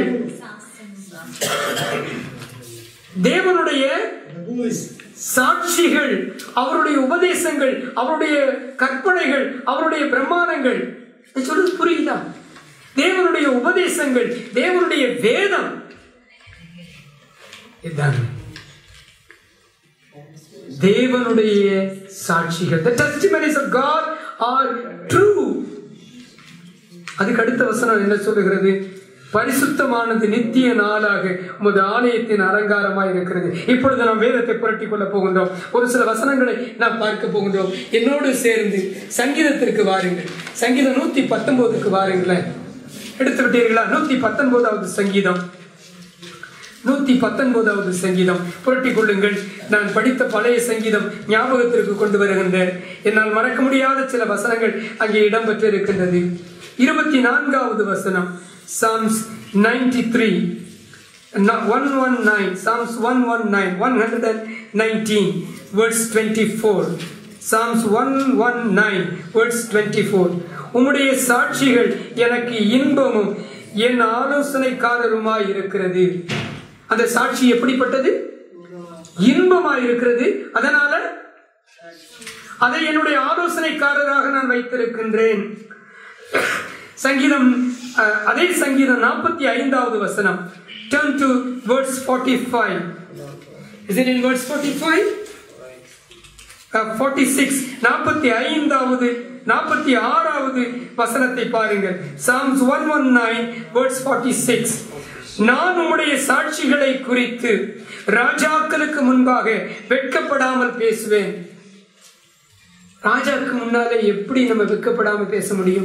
[SPEAKER 2] தேவனுடைய சாட்சிகள், அவருடைய உபதேசங்கள், அவருடைய கற்பனைகள், அவருடைய பிரமாணங்கள். சொல்றது புரியுதா? தேவனுடைய உபதேசங்கள், தேவனுடைய வேதம், தேவனுடைய சாட்சிகள். The testimonies of God are true. அதுக்கு அடுத்த வசனம் என்ன சொல்லுகிறது? பரிசுத்தமானது நித்திய நாளாக உமது ஆலயத்தின் அலங்காரமாய் இருக்கிறது. இப்பொழுது நாம் வேதத்தை புரட்டிக் கொள்ள போகின்றோம். ஒரு சில வசனங்களை நாம் பார்க்க போகின்றோம். என்னோடு சேர்ந்து சங்கீதத்திற்கு வாருங்கள். சங்கீதம் 119க்கு வாருங்களேன். எடுத்து விட்டீர்களா? 119வது சங்கீதம். 119வது சங்கீதம் புரட்டிக் கொள்ளுங்கள். நான் படித்த பழைய சங்கீதம் ஞாபகத்திற்கு கொண்டு வருகின்றேன். என்னால் மறக்க முடியாத சில வசனங்கள் அங்கே இடம்பெற்று இருக்கின்றது. 24வது வசனம், Psalms 93, 119, Psalms 119 verse 24. Psalms 119 verse 24. உம்முடைய சாட்சிகள் எனக்கு இன்பமும் என் ஆலோசனைக்காரருமாய் இருக்கிறது. அந்த சாட்சி எப்படிப்பட்டது? இன்பமாய் இருக்கிறது. அதனால அதை என்னுடைய ஆலோசனைக்காரராக நான் வைத்திருக்கின்றேன். சங்கீதம், அதே சங்கீதம் 45வது வசனம். Turn to verse 45. Is it in verse 45? 46. 45வது 46வது வசனத்தை பாருங்கள். Psalms 119 verse 46. நான் உம்முடைய சாட்சிகளை குறித்து ராஜாக்களுக்கு முன்பாக வெட்கப்படாமல் பேசுவேன். ராஜாவுக்கு முன்னாலே எப்படி நம்ம வெட்கப்படாமல் பேச முடியும்?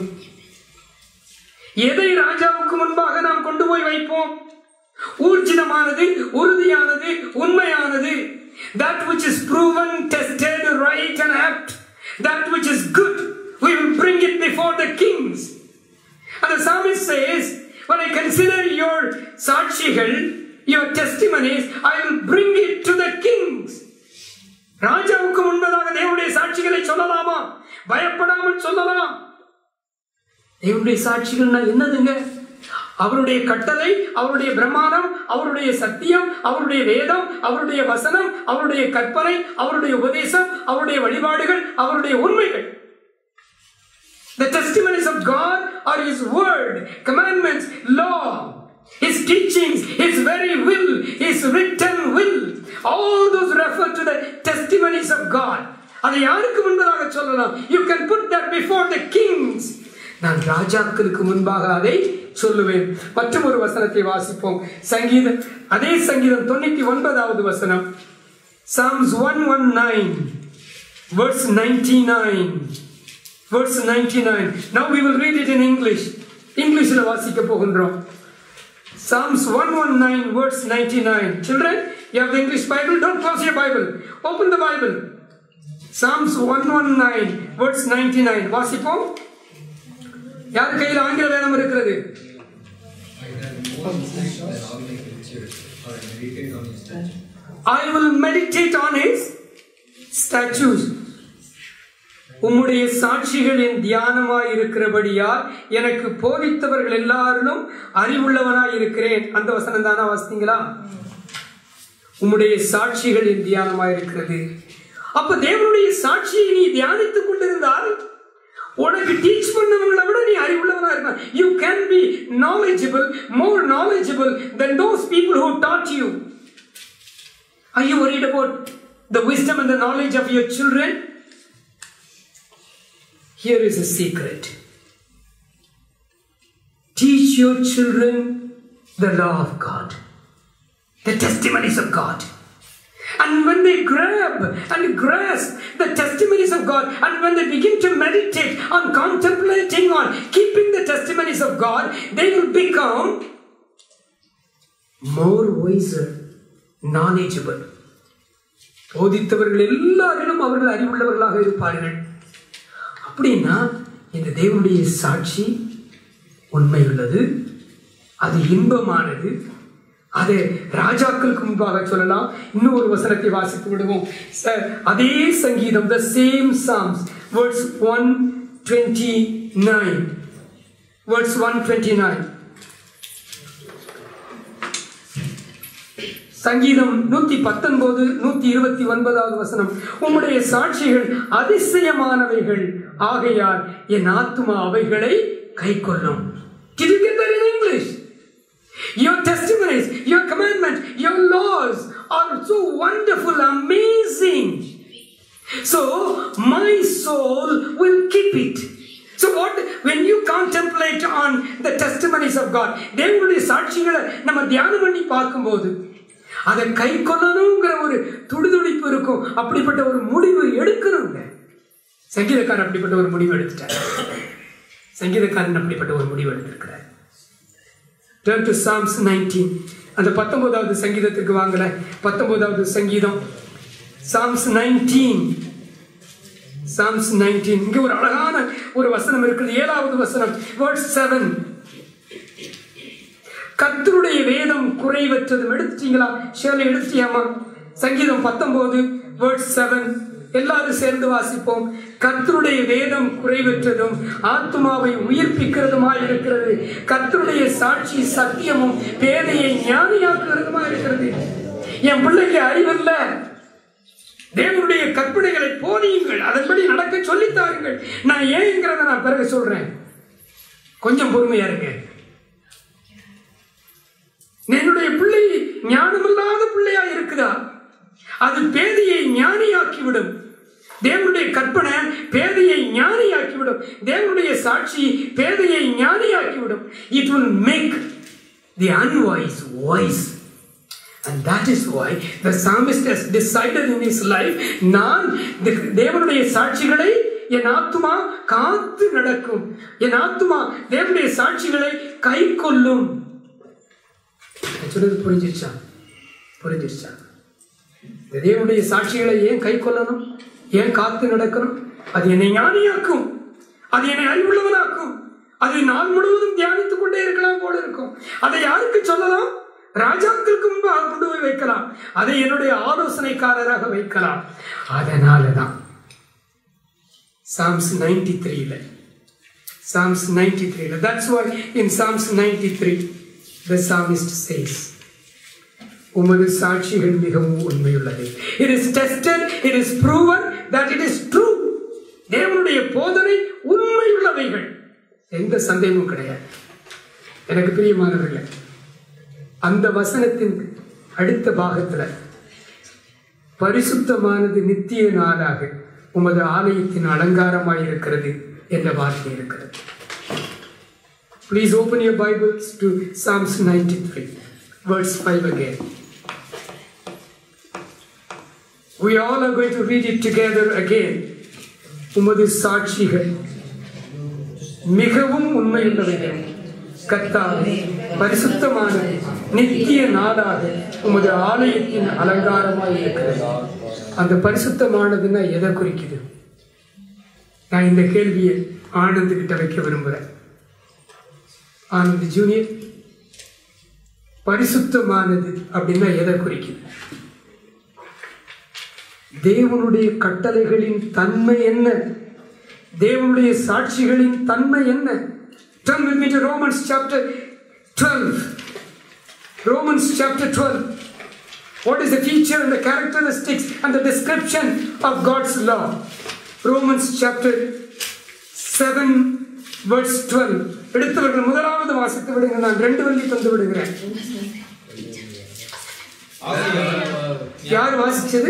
[SPEAKER 2] எதை ராஜாவுக்கு முன்பாக நாம் கொண்டு போய் வைப்போம்? ஊர்ஜிதமானது, உறுதியானது, உண்மையானது. That which is proven, tested, right and apt, that which is good, we will bring it before the kings. And the psalmist says, when I consider your சாட்சிகள், your testimonies, I will bring it to the kings. ராஜாவுக்கு முன்பதாக தேவனுடைய சாட்சிகளை சொல்லலாமா? பயப்படாமல் சொல்லலாம். தேவனுடைய சாட்சிகள்னா என்னதுங்க? அவருடைய கட்டளை, அவருடைய பிரமாணம், அவருடைய சத்தியம், அவருடைய வேதம், அவருடைய வசனம், அவருடைய கற்பனை, அவருடைய உபதேசம், அவருடைய வழிபாடுகள், அவருடைய உண்மைகள். The testimonies of God are His word, commandments, law, His teachings, His very will, His written will. All those refer to the testimonies of God. அதை யாருக்கு முன்பதாக சொல்லலாம்? You can put that before the kings. நான் ராஜாக்களுக்கு முன்பாக அதை சொல்லுவேன். மற்றும் ஒரு வசனத்தை வாசிப்போம். அதே சங்கீதம் 99வது வசனம். Psalms 119 verse 99. Verse 99. Now we will read it in English. இங்கிலீஷ்ல வாசிக்க போகின்றோம். Psalms 119 verse 99. Children, you have the English Bible? Don't close your Bible. Open the Bible. Psalms 119 verse 99. வாசிப்போம். யார் கையில் ஆங்கில வேதம் இருக்கிறது? I will meditate on His statutes. உம்முடைய சாட்சிகளின் தியானமாய் இருக்கிறபடியால் எனக்கு போதித்தவர்கள் எல்லாரிலும் அறிவுள்ளவனாய் இருக்கிறேன். அந்த வசனம் தானா வாசித்தீங்களா? உம்முடைய சாட்சிகளின் தியானமாய் இருக்கிறது. அப்ப தேவனுடைய சாட்சியை நீ தியானித்துக் கொண்டிருந்தால் உனக்கு டீச் பண்ணவங்களை விட நீ அறிவுள்ளவனா இருக்க. You can be knowledgeable, more knowledgeable than those people who taught you. Are you worried about the wisdom and the knowledge of your children? Here is a secret. Teach your children the law of God, the testimonies of God. And when they grab and grasp the testimonies of God, and when they begin to meditate on contemplating on keeping the testimonies of God, they will become more wiser, knowledgeable. போதித்தவர்கள் எல்லாரிலும் அவர்கள் அறிவுள்ளவர்களாக இருப்பார்கள். அப்படின்னா இந்த தேவனுடைய சாட்சி உண்மையுள்ளது, அது இன்பமானது, அதை ராஜாக்களுக்கு முன்பாக சொல்லலாம். இன்னும் ஒரு வசனத்தை வாசித்து விடுவோம். அதே சங்கீதம், the same Psalms, verse 129, verse 129. சங்கீதம் 119 129வது வசனம். உம்முடைய சாட்சிகள் அதிசயமானவைகள் ஆகையால் என் ஆத்துமா அவைகளை கைக்கொள்ளும். Did you get that in English? Your testimonies, your commandments, your laws are so wonderful, amazing. So my soul will keep it. So what, when you contemplate on the testimonies of God, தேவனுடைய சாட்சிகளை நம்ம தியானம் பண்ணி பார்க்கும்போது அதை கை கொள்ளணுங்கிற ஒரு துடிதுடிப்பு இருக்கும். அப்படிப்பட்ட ஒரு முடிவு எடுக்கணுங்க. சங்கீதக்காரன் அப்படிப்பட்ட ஒரு முடிவு எடுத்துட்டார். சங்கீதக்காரன் அப்படிப்பட்ட ஒரு முடிவு எடுத்திருக்கிறார். Turn to Psalms 19. அந்த 19வது சங்கீதத்துக்கு வாங்கல. 19வது சங்கீதம், Psalms 19. Psalms 19. இங்க ஒரு அழகான ஒரு வசனம் இருக்குது. 7வது வசனம், verse 7. கர்த்தருடைய வேதம் குறைவற்றதும். எடுத்துட்டீங்களா? ஷேர்லி எடுத்துட்டியாமா? சங்கீதம் 19 verse 7. எல்லாரும் சேர்ந்து வாசிப்போம். கர்த்தருடைய வேதம் குறைவற்றதும் ஆத்துமாவை உயிர்ப்பிக்கிறதுமாய் இருக்கிறது. கர்த்தருடைய சாட்சி சத்தியமும் பேதையை ஞானியாக்குறதுமா இருக்கிறது. என் பிள்ளைக்கு அறிவில்ல, தேவனுடைய கற்பனைகளை போதியுங்கள், அதன்படி நடக்க சொல்லித்தாருங்கள். நான் ஏங்கிறத நான் பிறகு சொல்றேன், கொஞ்சம் பொறுமையா இருங்க. என்னுடைய பிள்ளை ஞானமில்லாத பிள்ளையா இருக்குதா? அது பேதையை ஞானியாக்கிவிடும். தேவனுடைய கற்பனை பேதையை ஞானியாக்கிவிடும். ஞானியாக்கிவிடும். It will make the unwise wise. And that is why the psalmist has decided in his life, நான் தேவனுடைய சாட்சிகளை என் ஆத்துமா காத்து நடக்கும், என் ஆத்துமா தேவனுடைய சாட்சிகளை கை கொள்ளும். சொல்றது புரிஞ்சிருச்சா? புரிஞ்சிருச்சா? தேவனுடைய சாட்சிகளை ஏன் கை கொள்ளணும், ஏன் காத்து நடக்கணும்? அது என்னை ஞானியாக்கும், அது என்னை அறிவுள்ளவனாக்கும். அதை நாள் முழுவதும் தியானித்துக் கொண்டே இருக்கலாம் போல இருக்கும். அதை யாருக்கு சொல்லலாம்? ராஜாக்களுக்கு முன்பாக கொண்டு போய் வைக்கலாம். அதை என்னுடைய ஆலோசனைக்காரராக வைக்கலாம். அதனாலதான் Psalms 93 Psalms 93 that's why in Psalms 93 the psalmist says, உமது சாட்சிகள் மிகவும் உண்மையுள்ளது. It is tested, it is proven that it is true. தேவனுடைய போதனை உண்மையுள்ளவைகள், எந்த சந்தேகமும் கிடையாது. எனக்கு பிரியமானவர்களே, அந்த வசனத்தின் அடுத்த பாகத்தில் பரிசுத்தமானது நித்திய நாளாக உமது ஆலயத்தின் அலங்காரமாய் இருக்கிறது என்ற வார்த்தை இருக்கிறது. Please open your Bibles to Psalms 93 verse 5 again. We all are going to read it together again. உமது சாட்சிகள் மிகவும் உண்மையுள்ளவைகள், கர்த்தாவே பரிசுத்தமான நித்திய நாளாக உமது ஆலயத்தின் அலங்காரமாய் இருக்கிறது. அந்த பரிசுத்தமானதுன்னா எதை குறிக்குது? நான் இந்த கேள்வியை ஆனந்த் கிட்ட வைக்க விரும்புகிறேன். ஆனந்த் ஜூனியர், பரிசுத்தமானது அப்படின்னா எதை குறிக்குது? தேவனுடைய கட்டளைகளின் தன்மை என்ன? தேவனுடைய சாட்சிகளின் தன்மை என்ன? Turn with me to Romans chapter 12. Romans chapter 12. What is the feature and the characteristics and the description of God's law? Romans chapter 7 verse 12. எடுத்தவர்கள் முதலாவது வாசித்து விடுங்க, நான் 2 வள்ளி தந்து விடுகிறேன். யார் வாசிச்சது?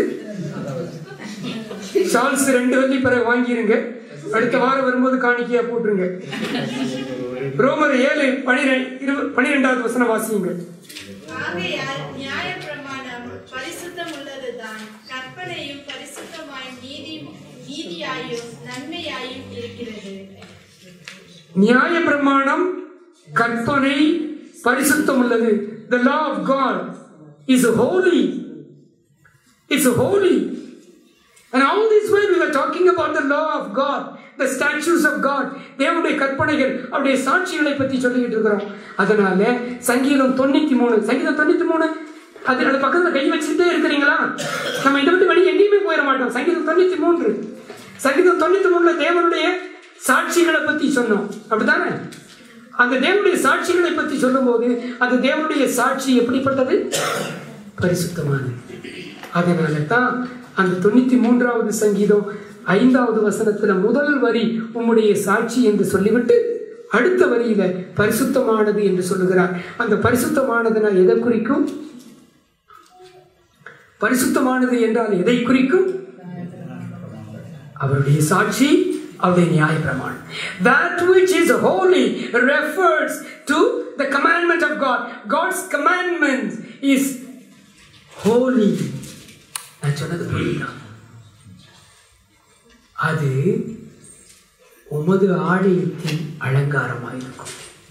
[SPEAKER 2] சார்ல்ஸ் 2 வள்ளி பிறகு வாங்கிருங்க. அடுத்த வாரம் வரும்போது காணிக்கையா போட்டுருங்க. ரோமர் 7:12 வசனம் வாசிங்க.
[SPEAKER 4] ஆகையால் நியாயப்பிரமாணம் பரிசுத்தம் உள்ளதுதான், கற்பனையும் பரிசுத்தமாய் நீதியாயும் நன்மையாயும் இருக்கிறது.
[SPEAKER 2] நியாயப்பிரமாணம் கற்பனை பரிசுத்தம் உள்ளது. The law of God is holy. It's holy. And all this way we were talking about the law of God, the statutes of God. தேவனுடைய கற்பனைகள், அவருடைய சாட்சிகளை பற்றி சொல்லிக்கிட்டு இருக்கிறோம். அதனால சங்கீதம் 93 அது பக்கத்துல கை வச்சுட்டே இருக்கிறீங்களா? நம்ம இதை விட்டு வெளியே எங்கேயுமே போயிட மாட்டோம். சங்கீதம் 93 தேவனுடைய சாட்சிகளை பற்றி சொன்னோம், அப்படித்தானே? அந்த தேவனுடைய சாட்சிகளை பற்றி சொல்லும் போது அந்த தேவனுடைய சாட்சி எப்படிப்பட்டது? பரிசுத்தமானது. அதனால தான் அந்த 93வது சங்கீதம் 5வது வசனத்துல முதல் வரி உம்முடைய சாட்சி என்று சொல்லிவிட்டு அடுத்த வரியில பரிசுத்தமானது என்று சொல்லுகிறார். அந்த பரிசுத்தமானதுனா எதை குறிக்கும்? பரிசுத்தமானது என்றால் எதை குறிக்கும்? அவருடைய சாட்சி, அவருடைய நியாயப்பிரமாணம். That which is holy refers to the commandment of God. God's commandment is holy. நான் சொன்னது புரியுதா? அது உமது ஆலயத்தின் அலங்காரமாயிருக்கும்.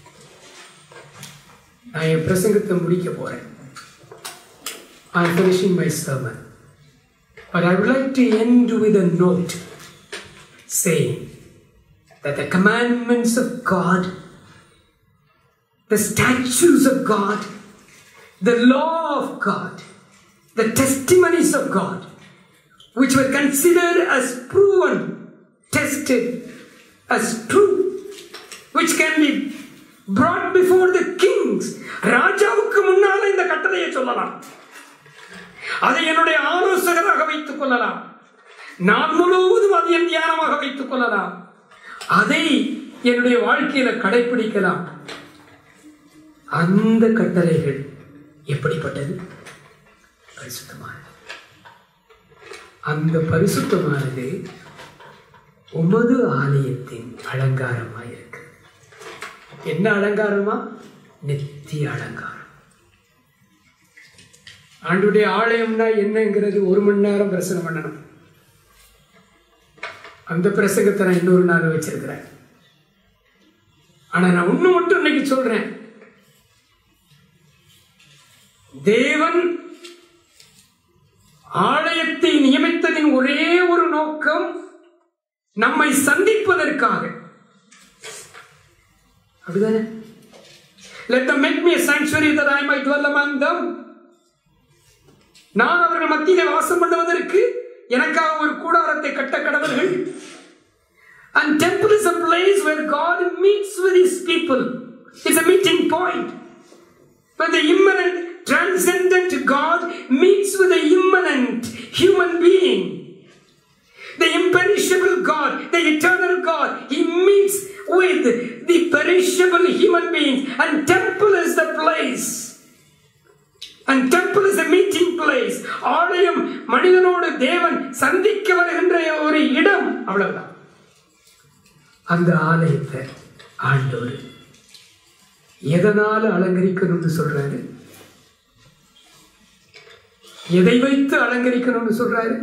[SPEAKER 2] நான் என் பிரசங்கத்தை முடிக்க போறேன். I'm finishing my sermon, but I would like to end with a note saying that the commandments of God, the statutes of God, the law of God, the testimonies of God, which were considered as proven, tested as true, which can be brought before the kings. ராஜாவுக்கு முன்னால இந்த கட்டளையை சொல்லலாம், அதை என்னுடைய ஆலோசகராக வைத்துக் கொள்ளலாம், நான் முழுவதும் அதை என் தியானமாக வைத்துக் கொள்ளலாம், அதை என்னுடைய வாழ்க்கையில கடைபிடிக்கலாம். அந்த கட்டளைகள் எப்படிப்பட்டது? பரிசுத்தமானது. அந்த பரிசுத்தமானது உமது ஆலயத்தின் அலங்காரமாயிருக்கு. என்ன அலங்காரமா? நித்திய அலங்காரம். ஆண்டுடைய ஆலயம்னா என்னங்கிறது 1 மணி நேரம் பிரசங்கம் பண்ணணும். அந்த பிரசங்கத்தை நான் இன்னொரு நாள் வச்சிருக்கிறேன். ஆனா நான் ஒண்ணு மட்டும் இன்னைக்கு சொல்றேன். தேவன் ஆலயத்தை நியமித்ததின் ஒரே ஒரு நோக்கம் நம்மை சந்திப்பதற்காக. அப்படிதானே? Let them make me a sanctuary that I might dwell among them. நான் அவர்கள் மத்தியிலே வாசம் பண்ணுவதற்கு எனக்காக ஒரு கூடாரத்தை கட்ட கடவர்கள். And temple is a place where God meets with his people. It's a meeting point where the immanent, transcendent God meets with the immanent human being. The imperishable God, the eternal God, he meets with the perishable human beings. And temple is the place. And temple is a meeting place. ஆலயம் மனிதனோடு தேவன் சந்திக்க வருகின்ற ஒரு இடம். அவ்வளவுதான். அந்த ஆலயத்தை ஆண்டவர் எதனால அலங்கரிக்கணும்னு சொல்றாரு? எதை வைத்து அலங்கரிக்கணும்னு சொல்றாரு?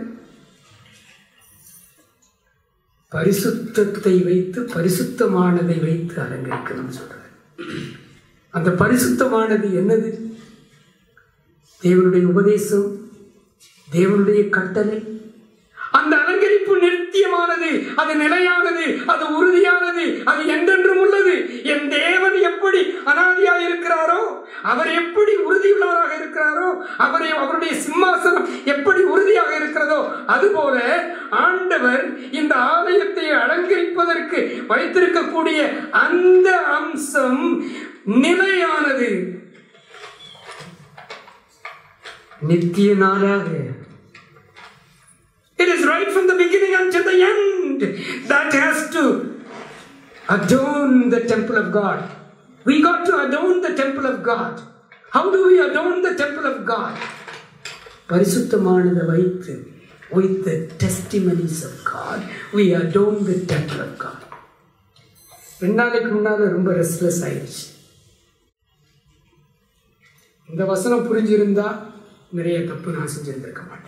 [SPEAKER 2] பரிசுத்தத்தை வைத்து, பரிசுத்தமானதை வைத்து அலங்கரிக்கணும்னு சொல்றாரு. அந்த பரிசுத்தமானது என்னது? தேவனுடைய உபதேசம், தேவனுடைய கட்டளை. அந்த அலங்கரிப்பு நித்தியமானது, அது நிலையானது, அது உறுதியானது, அது என்றென்றும் உள்ளது. என் தேவன் எப்படி அனாதியாக இருக்கிறாரோ, அவர் எப்படி உறுதியுள்ளவராக இருக்கிறாரோ, அவருடைய சிம்மாசனம் எப்படி உறுதியாக இருக்கிறதோ, அதுபோல ஆண்டவர் இந்த ஆலயத்தை அலங்கரிப்பதற்கு வைத்திருக்கக்கூடிய அந்த அம்சம் நிலையானது, நித்திய நாளாக. It is right from the beginning until the end that has to adorn the temple of God. We got to adorn the temple of God. How do we adorn the temple of God? பரிசுத்தமானதை வைத்து, with the testimonies of God, we adorn the temple of God. 2 நாளைக்கு முன்னால ரொம்ப restless ஆயிடுச்சு. இந்த வசனம் புரிஞ்சிருந்தா நிறைய தப்பு நான் செஞ்சிருந்திருக்க மாட்டேன்.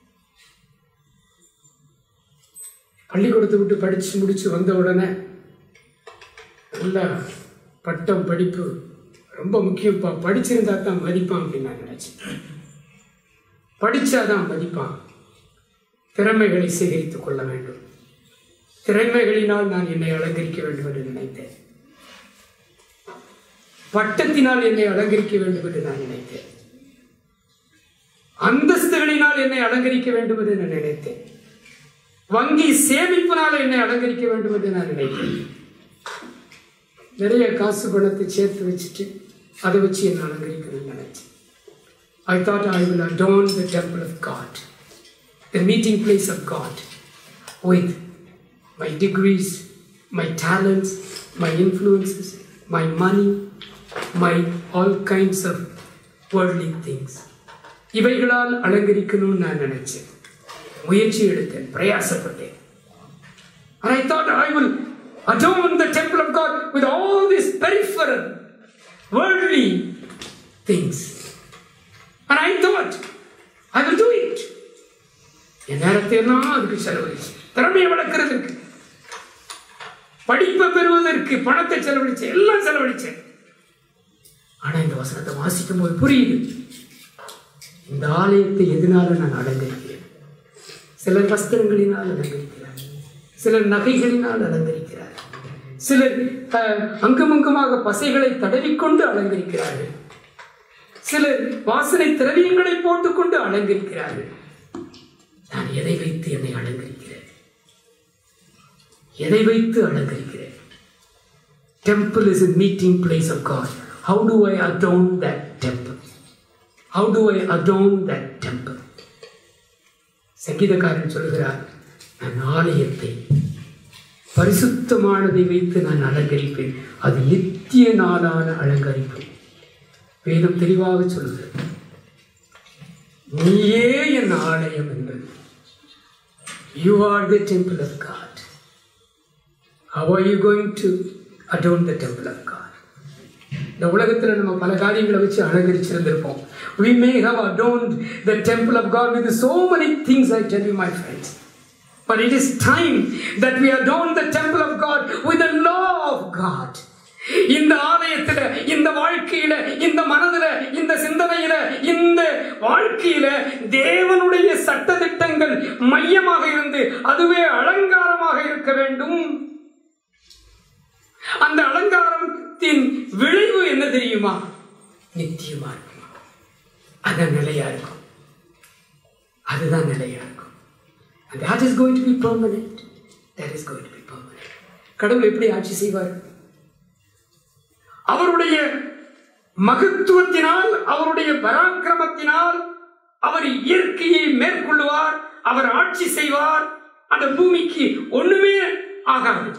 [SPEAKER 2] பள்ளிக்கூடத்தை விட்டு படிச்சு முடிச்சு வந்த உடனே நல்ல பட்டம் படிப்பு ரொம்ப முக்கியப்பா, படிச்சிருந்தா தான் மதிப்பான் அப்படின்னு நான் நினைச்சேன். படிச்சாதான் மதிப்பான். திறமைகளை சேகரித்துக் கொள்ள வேண்டும், திறமைகளினால் நான் என்னை அலங்கரிக்க வேண்டும் என்று நினைத்தேன். பட்டத்தினால் என்னை அலங்கரிக்க வேண்டும் என்று நான் நினைத்தேன். அந்தஸ்துகளினால் என்னை அலங்கரிக்க வேண்டும் என்று நான் நினைத்தேன். வங்கி சேமிப்பினால் என்னை அலங்கரிக்க வேண்டும் என்று நான் நினைத்தேன். நிறைய காசு பணத்தை சேர்த்து வச்சுட்டு அதை வச்சு என்னை அலங்கரிக்கணும்னு நினைச்சேன். I thought I will adorn the temple of God, the meeting place of God, with my degrees, my talents, my influences, my money, my all kinds of worldly things. இவைகளால் அலங்கரிக்கணும்னு நான் நினைச்சேன். முயற்சி எடுத்தேன், பிரயாசப்பட்டேன். And I thought I will adorn the temple of God with all these peripheral worldly things. And I thought I will do it. என் நேரத்தை எல்லாம் அதுக்கு செலவழிச்சு, திறமையை வளர்க்கறதுக்கு, படிப்பை பெறுவதற்கு பணத்தை செலவழிச்சேன், எல்லாம் செலவழிச்சேன். ஆனா இந்த வசனத்தை வாசிக்கும் போது புரியுது, இந்த ஆலயத்தை எதனால நான் அலங்கரிக்கிறேன். சிலர் வஸ்திரங்களினால் அலங்கரிக்கிறார், சிலர் நகைகளினால் அலங்கரிக்கிறார், சிலர் அங்கமங்கமாக பசைகளை தடவிக்கொண்டு அலங்கரிக்கிறார்கள், சிலர் வாசனை திரவியங்களை போட்டுக்கொண்டு அலங்கரிக்கிறார்கள். நான் எதை வைத்து என்னை அலங்கரிக்கிறேன்? எதை வைத்து அலங்கரிக்கிறேன்? Temple is a meeting place of God. How do I adorn that temple? How do I adorn that temple? சங்கீதக்காரன் சொல்கிறார், நான் ஆலயத்தை பரிசுத்தமானதை வைத்து நான் அலங்கரிப்பேன், அது நித்திய நாளான அலங்கரிப்பு. வேதம் தெளிவாக சொல்கிறது, நீயே என் ஆலயம் என்பது. You are the temple of God. How are you going to adorn the temple of God? இந்த உலகத்தில் நம்ம பல காரியங்களை வச்சு அலங்கரிச்சிருந்திருப்போம். We may have adorned the temple of God with so many things, I tell you, my friends. But it is time that we adorn the temple of God with the law of God. இந்த ஆலயத்தில், இந்த வாழ்க்கையில, இந்த மனதில, இந்த சிந்தனையில, இந்த வாழ்க்கையில தேவனுடைய சட்டதிட்டங்கள் மையமாக இருந்து அதுவே அலங்காரமாக இருக்க வேண்டும். அந்த அலங்காரத்தின் விளைவு என்ன தெரியுமா? நித்தியமா இருக்கும். அதான் நிலையா இருக்கும். அதுதான் நிலையா இருக்கும். And that is going to be permanent. That is going to be permanent. கடவுள் எப்படி ஆட்சி செய்வார்? அவருடைய மகத்துவத்தினால், அவருடைய பராக்கிரமத்தினால் அவர் இயற்கையை மேற்கொள்ளுவார். அவர் ஆட்சி செய்வார். அந்த பூமிக்கு ஒண்ணுமே ஆகாது.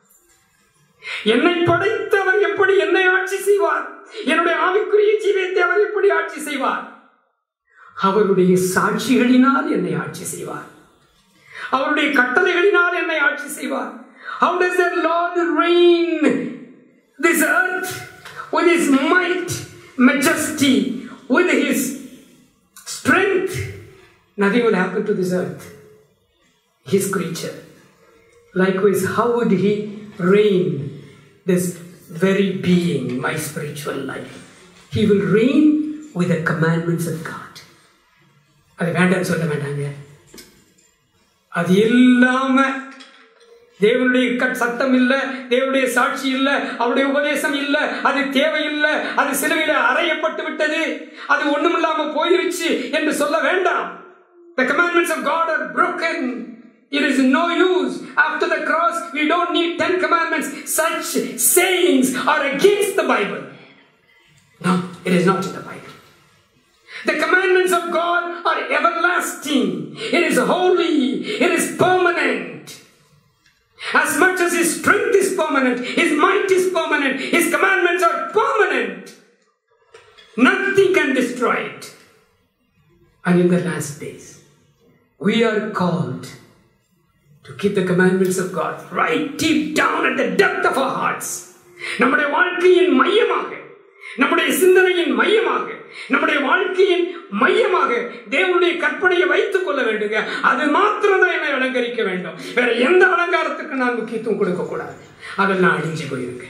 [SPEAKER 2] என்னை படைத்தவர் எப்படி என்னை ஆட்சி செய்வார்? என்னுடைய ஆவிக்குரிய ஜீவியத்தை அவர் எப்படி ஆட்சி செய்வார்? அவருடைய சாட்சிகளினால் என்னை ஆட்சி செய்வார். அவருடைய கட்டளைகளினால் என்னை ஆட்சி செய்வார். How does the Lord reign this earth? With his might, majesty, with his strength. Nothing will happen to this earth, his creature. Likewise, how would he reign this very being, my spiritual life? He will reign with the commandments of God. அது வேண்டாம்னு சொல்ல வேண்டாங்க. அது இல்லாம தேவனுடைய சட்டம் இல்ல, தேவனுடைய சாட்சி இல்ல, அவருடைய உபதேசம் இல்ல, அது தேவையில்லை, அது சிலுவையில அறையப்பட்டு விட்டது, அது ஒண்ணுமில்லாம போயிருச்சு என்று சொல்ல வேண்டாம். The commandments of God are broken. It is no use. After the cross, we don't need 10 commandments. Such sayings are against the Bible. No, it is not in the Bible. The commandments of God are everlasting. It is holy. It is permanent. As much as his strength is permanent, his might is permanent, his commandments are permanent. Nothing can destroy it. And in the last days, we are called to keep the commandments of God right deep down at the depth of our hearts. நம்முடைய வாழ்க்கையின் மையமாக, நம்முடைய சிந்தனையின் மையமாக, நம்முடைய வாழ்க்கையின் மையமாக தேவனுடைய கற்பனையை வைத்துக் கொள்ள வேண்டுங்க. அது மாத்திரம் தான் என்னை அலங்கரிக்க வேண்டும். வேற எந்த அலங்காரத்துக்கு நான் முக்கியத்துவம் கொடுக்க கூடாது. அதெல்லாம் அழிஞ்சு போயிருங்க.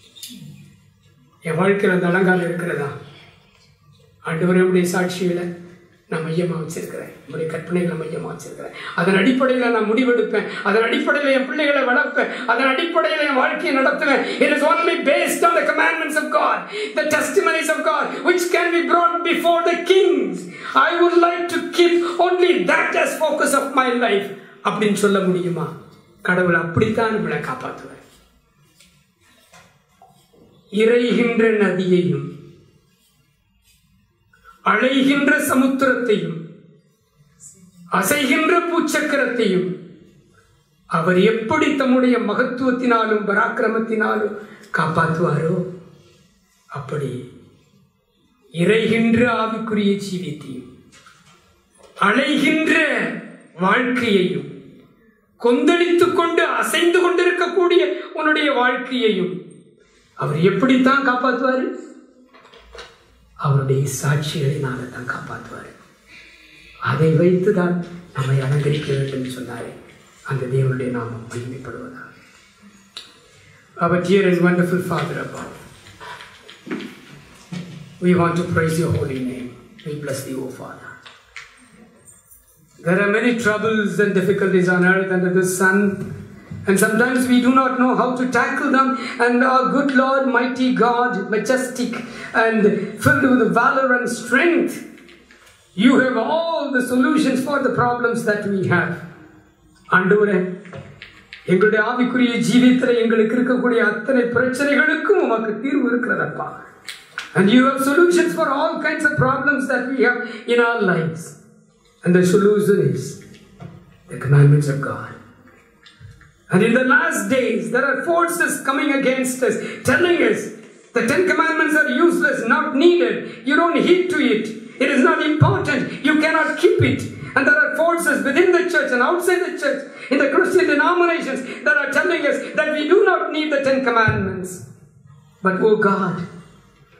[SPEAKER 2] என் வாழ்க்கையில் அந்த அலங்காரம் இருக்கிறதா? ஆண்டவருடைய சாட்சிகளை நான் மையமா வச்சிருக்கிறேன். நம்முடைய கற்பனைகளை மையமா வச்சிருக்கிறேன். அதன் அடிப்படையில் நான் முடிவெடுப்பேன். அதன் அடிப்படையில் என் பிள்ளைகளை வளர்ப்பேன். அதன் அடிப்படையில் என் வாழ்க்கையை நடத்துவேன். It is only based on the commandments of God, the testimonies of God, which can be brought before the kings. I would like to keep only that as focus of my life. அப்படின்னு சொல்ல முடியுமா? கடவுள் அப்படித்தான் நம்மளை காப்பாற்றுவார். இறைகின்ற நதியையும் அலைகின்ற சமுத்திரத்தையும் அசைகின்ற பூச்சக்கரத்தையும் அவர் எப்படி தம்முடைய மகத்துவத்தினாலும் பராக்கிரமத்தினாலும் காப்பாற்றுவாரோ அப்படி இறைகின்ற ஆவிக்குரிய ஜீவியத்தையும் அலைகின்ற வாழ்க்கையையும் கொந்தளித்துக் கொண்டு அசைந்து கொண்டிருக்கக்கூடிய உன்னுடைய வாழ்க்கையையும் அவர் எப்படித்தான் காப்பாற்றுவாரு? அவருடைய சாட்சிகளினால தான் காப்பாற்றுவார். அதை வைத்துதான் நம்மை அலங்கரிக்க வேண்டும் சொன்னாரே, அந்த தேவனுடைய நாமம் மகிமைப்படுவதாக. Our dear and wonderful Father above, we want to praise your holy name. We bless thee, O Father. There are many troubles and difficulties on earth under the sun, and sometimes we do not know how to tackle them. And our good Lord, mighty God, majestic and filled with valor and strength, you have all the solutions for the problems that we have. ஆண்டவரே, எங்களுடைய ஆவிக்குரிய ஜீவியத்தில் எங்களுக்கு இருக்கக்கூடிய அத்தனை பிரச்சனைகளுக்கும் உமக்கு தீர்வு இருக்கிறதப்பா. And you have solutions for all kinds of problems that we have in our lives. And the solution is the commandments of God. And in the last days, there are forces coming against us, telling us the 10 commandments are useless, not needed. You don't heed to it. It is not important. You cannot keep it. And there are forces within the church and outside the church, in the Christian denominations, that are telling us that we do not need the 10 commandments. But, oh God,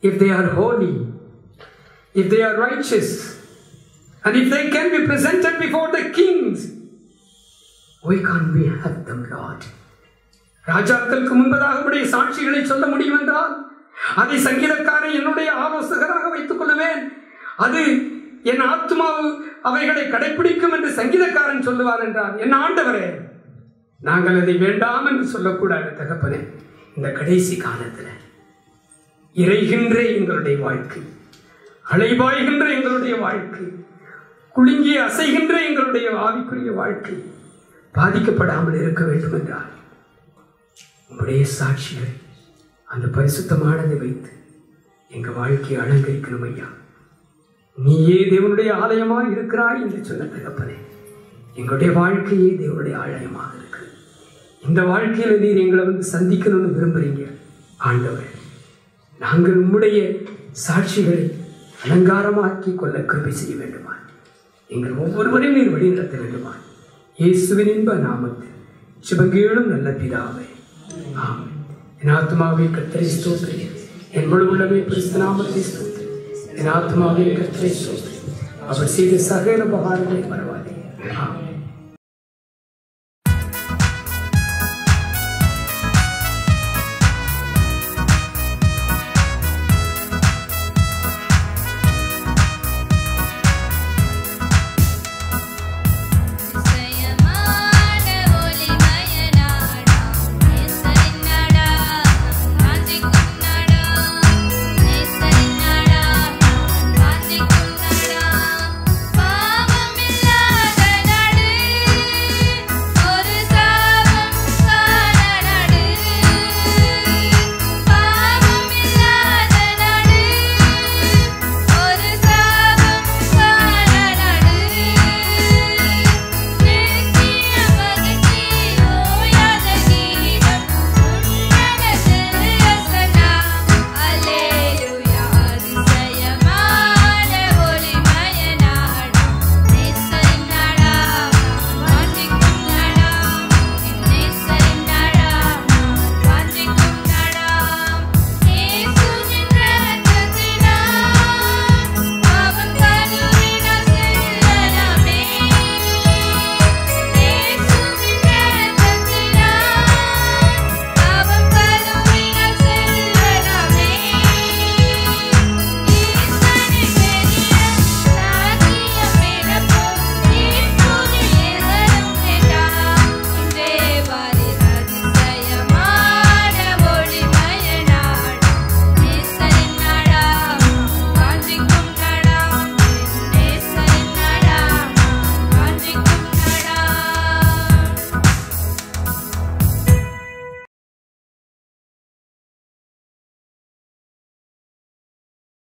[SPEAKER 2] if they are holy, if they are righteous, and if they can be presented before the kings, why can't we have them, Lord? ராஜாக்களுக்கு முன்பதாக உடைய சாட்சிகளை சொல்ல முடியும் என்றால் அதை சங்கீதக்காரன் என்னுடைய ஆலோசகராக வைத்துக் கொள்ளுவேன். அது என் ஆத்மாவு அவைகளை கடைபிடிக்கும் என்று சங்கீதக்காரன் சொல்லுவார் என்றால், என் ஆண்டவரே, நாங்கள் அதை வேண்டாம் என்று சொல்லக்கூடாது தகப்பனே. இந்த கடைசி காலத்தில் இறைகின்ற எங்களுடைய வாழ்க்கை, அலைபாய்கின்ற எங்களுடைய வாழ்க்கை, குலுங்கி அசைகின்ற எங்களுடைய ஆவிக்குரிய வாழ்க்கை பாதிக்கப்படாமல் இருக்க வேண்டும் என்றால் உங்களுடைய சாட்சிகளை அந்த பரிசுத்தமானதை வைத்து எங்கள் வாழ்க்கையை அலங்கரிக்கணும் ஐயா. நீயே தேவனுடைய ஆலயமாக இருக்கிறாய் என்று சொன்ன தகப்பனே, எங்களுடைய வாழ்க்கையே தேவனுடைய ஆலயமாக இருக்கு. இந்த வாழ்க்கையில் நீர் எங்களை சந்திக்கணும்னு விரும்புறீங்க ஆண்டவர். நாங்கள் உம்முடைய சாட்சிகளை அலங்காரமாக்கி கொள்ள கிருபை செய்ய வேண்டுமா? எங்கள் ஒவ்வொருவரையும் நீர் வழிநடத்த வேண்டுமா? இயேசுவின் இன்ப நாமத்தில் சிவங்கேளும் நல்ல பிதாவே, ஆமென். என் ஆத்மாவை கர்த்தரை ஸ்தோத்திரி, என் முழு உள்ளமே கிறிஸ்து நாமத்தை ஸ்தோத்திரி. என் ஆத்மாவை கர்த்தரை ஸ்தோத்திரி, அவர் செய்த சகல உபகாரங்களை மறவாதே. ஆமென்.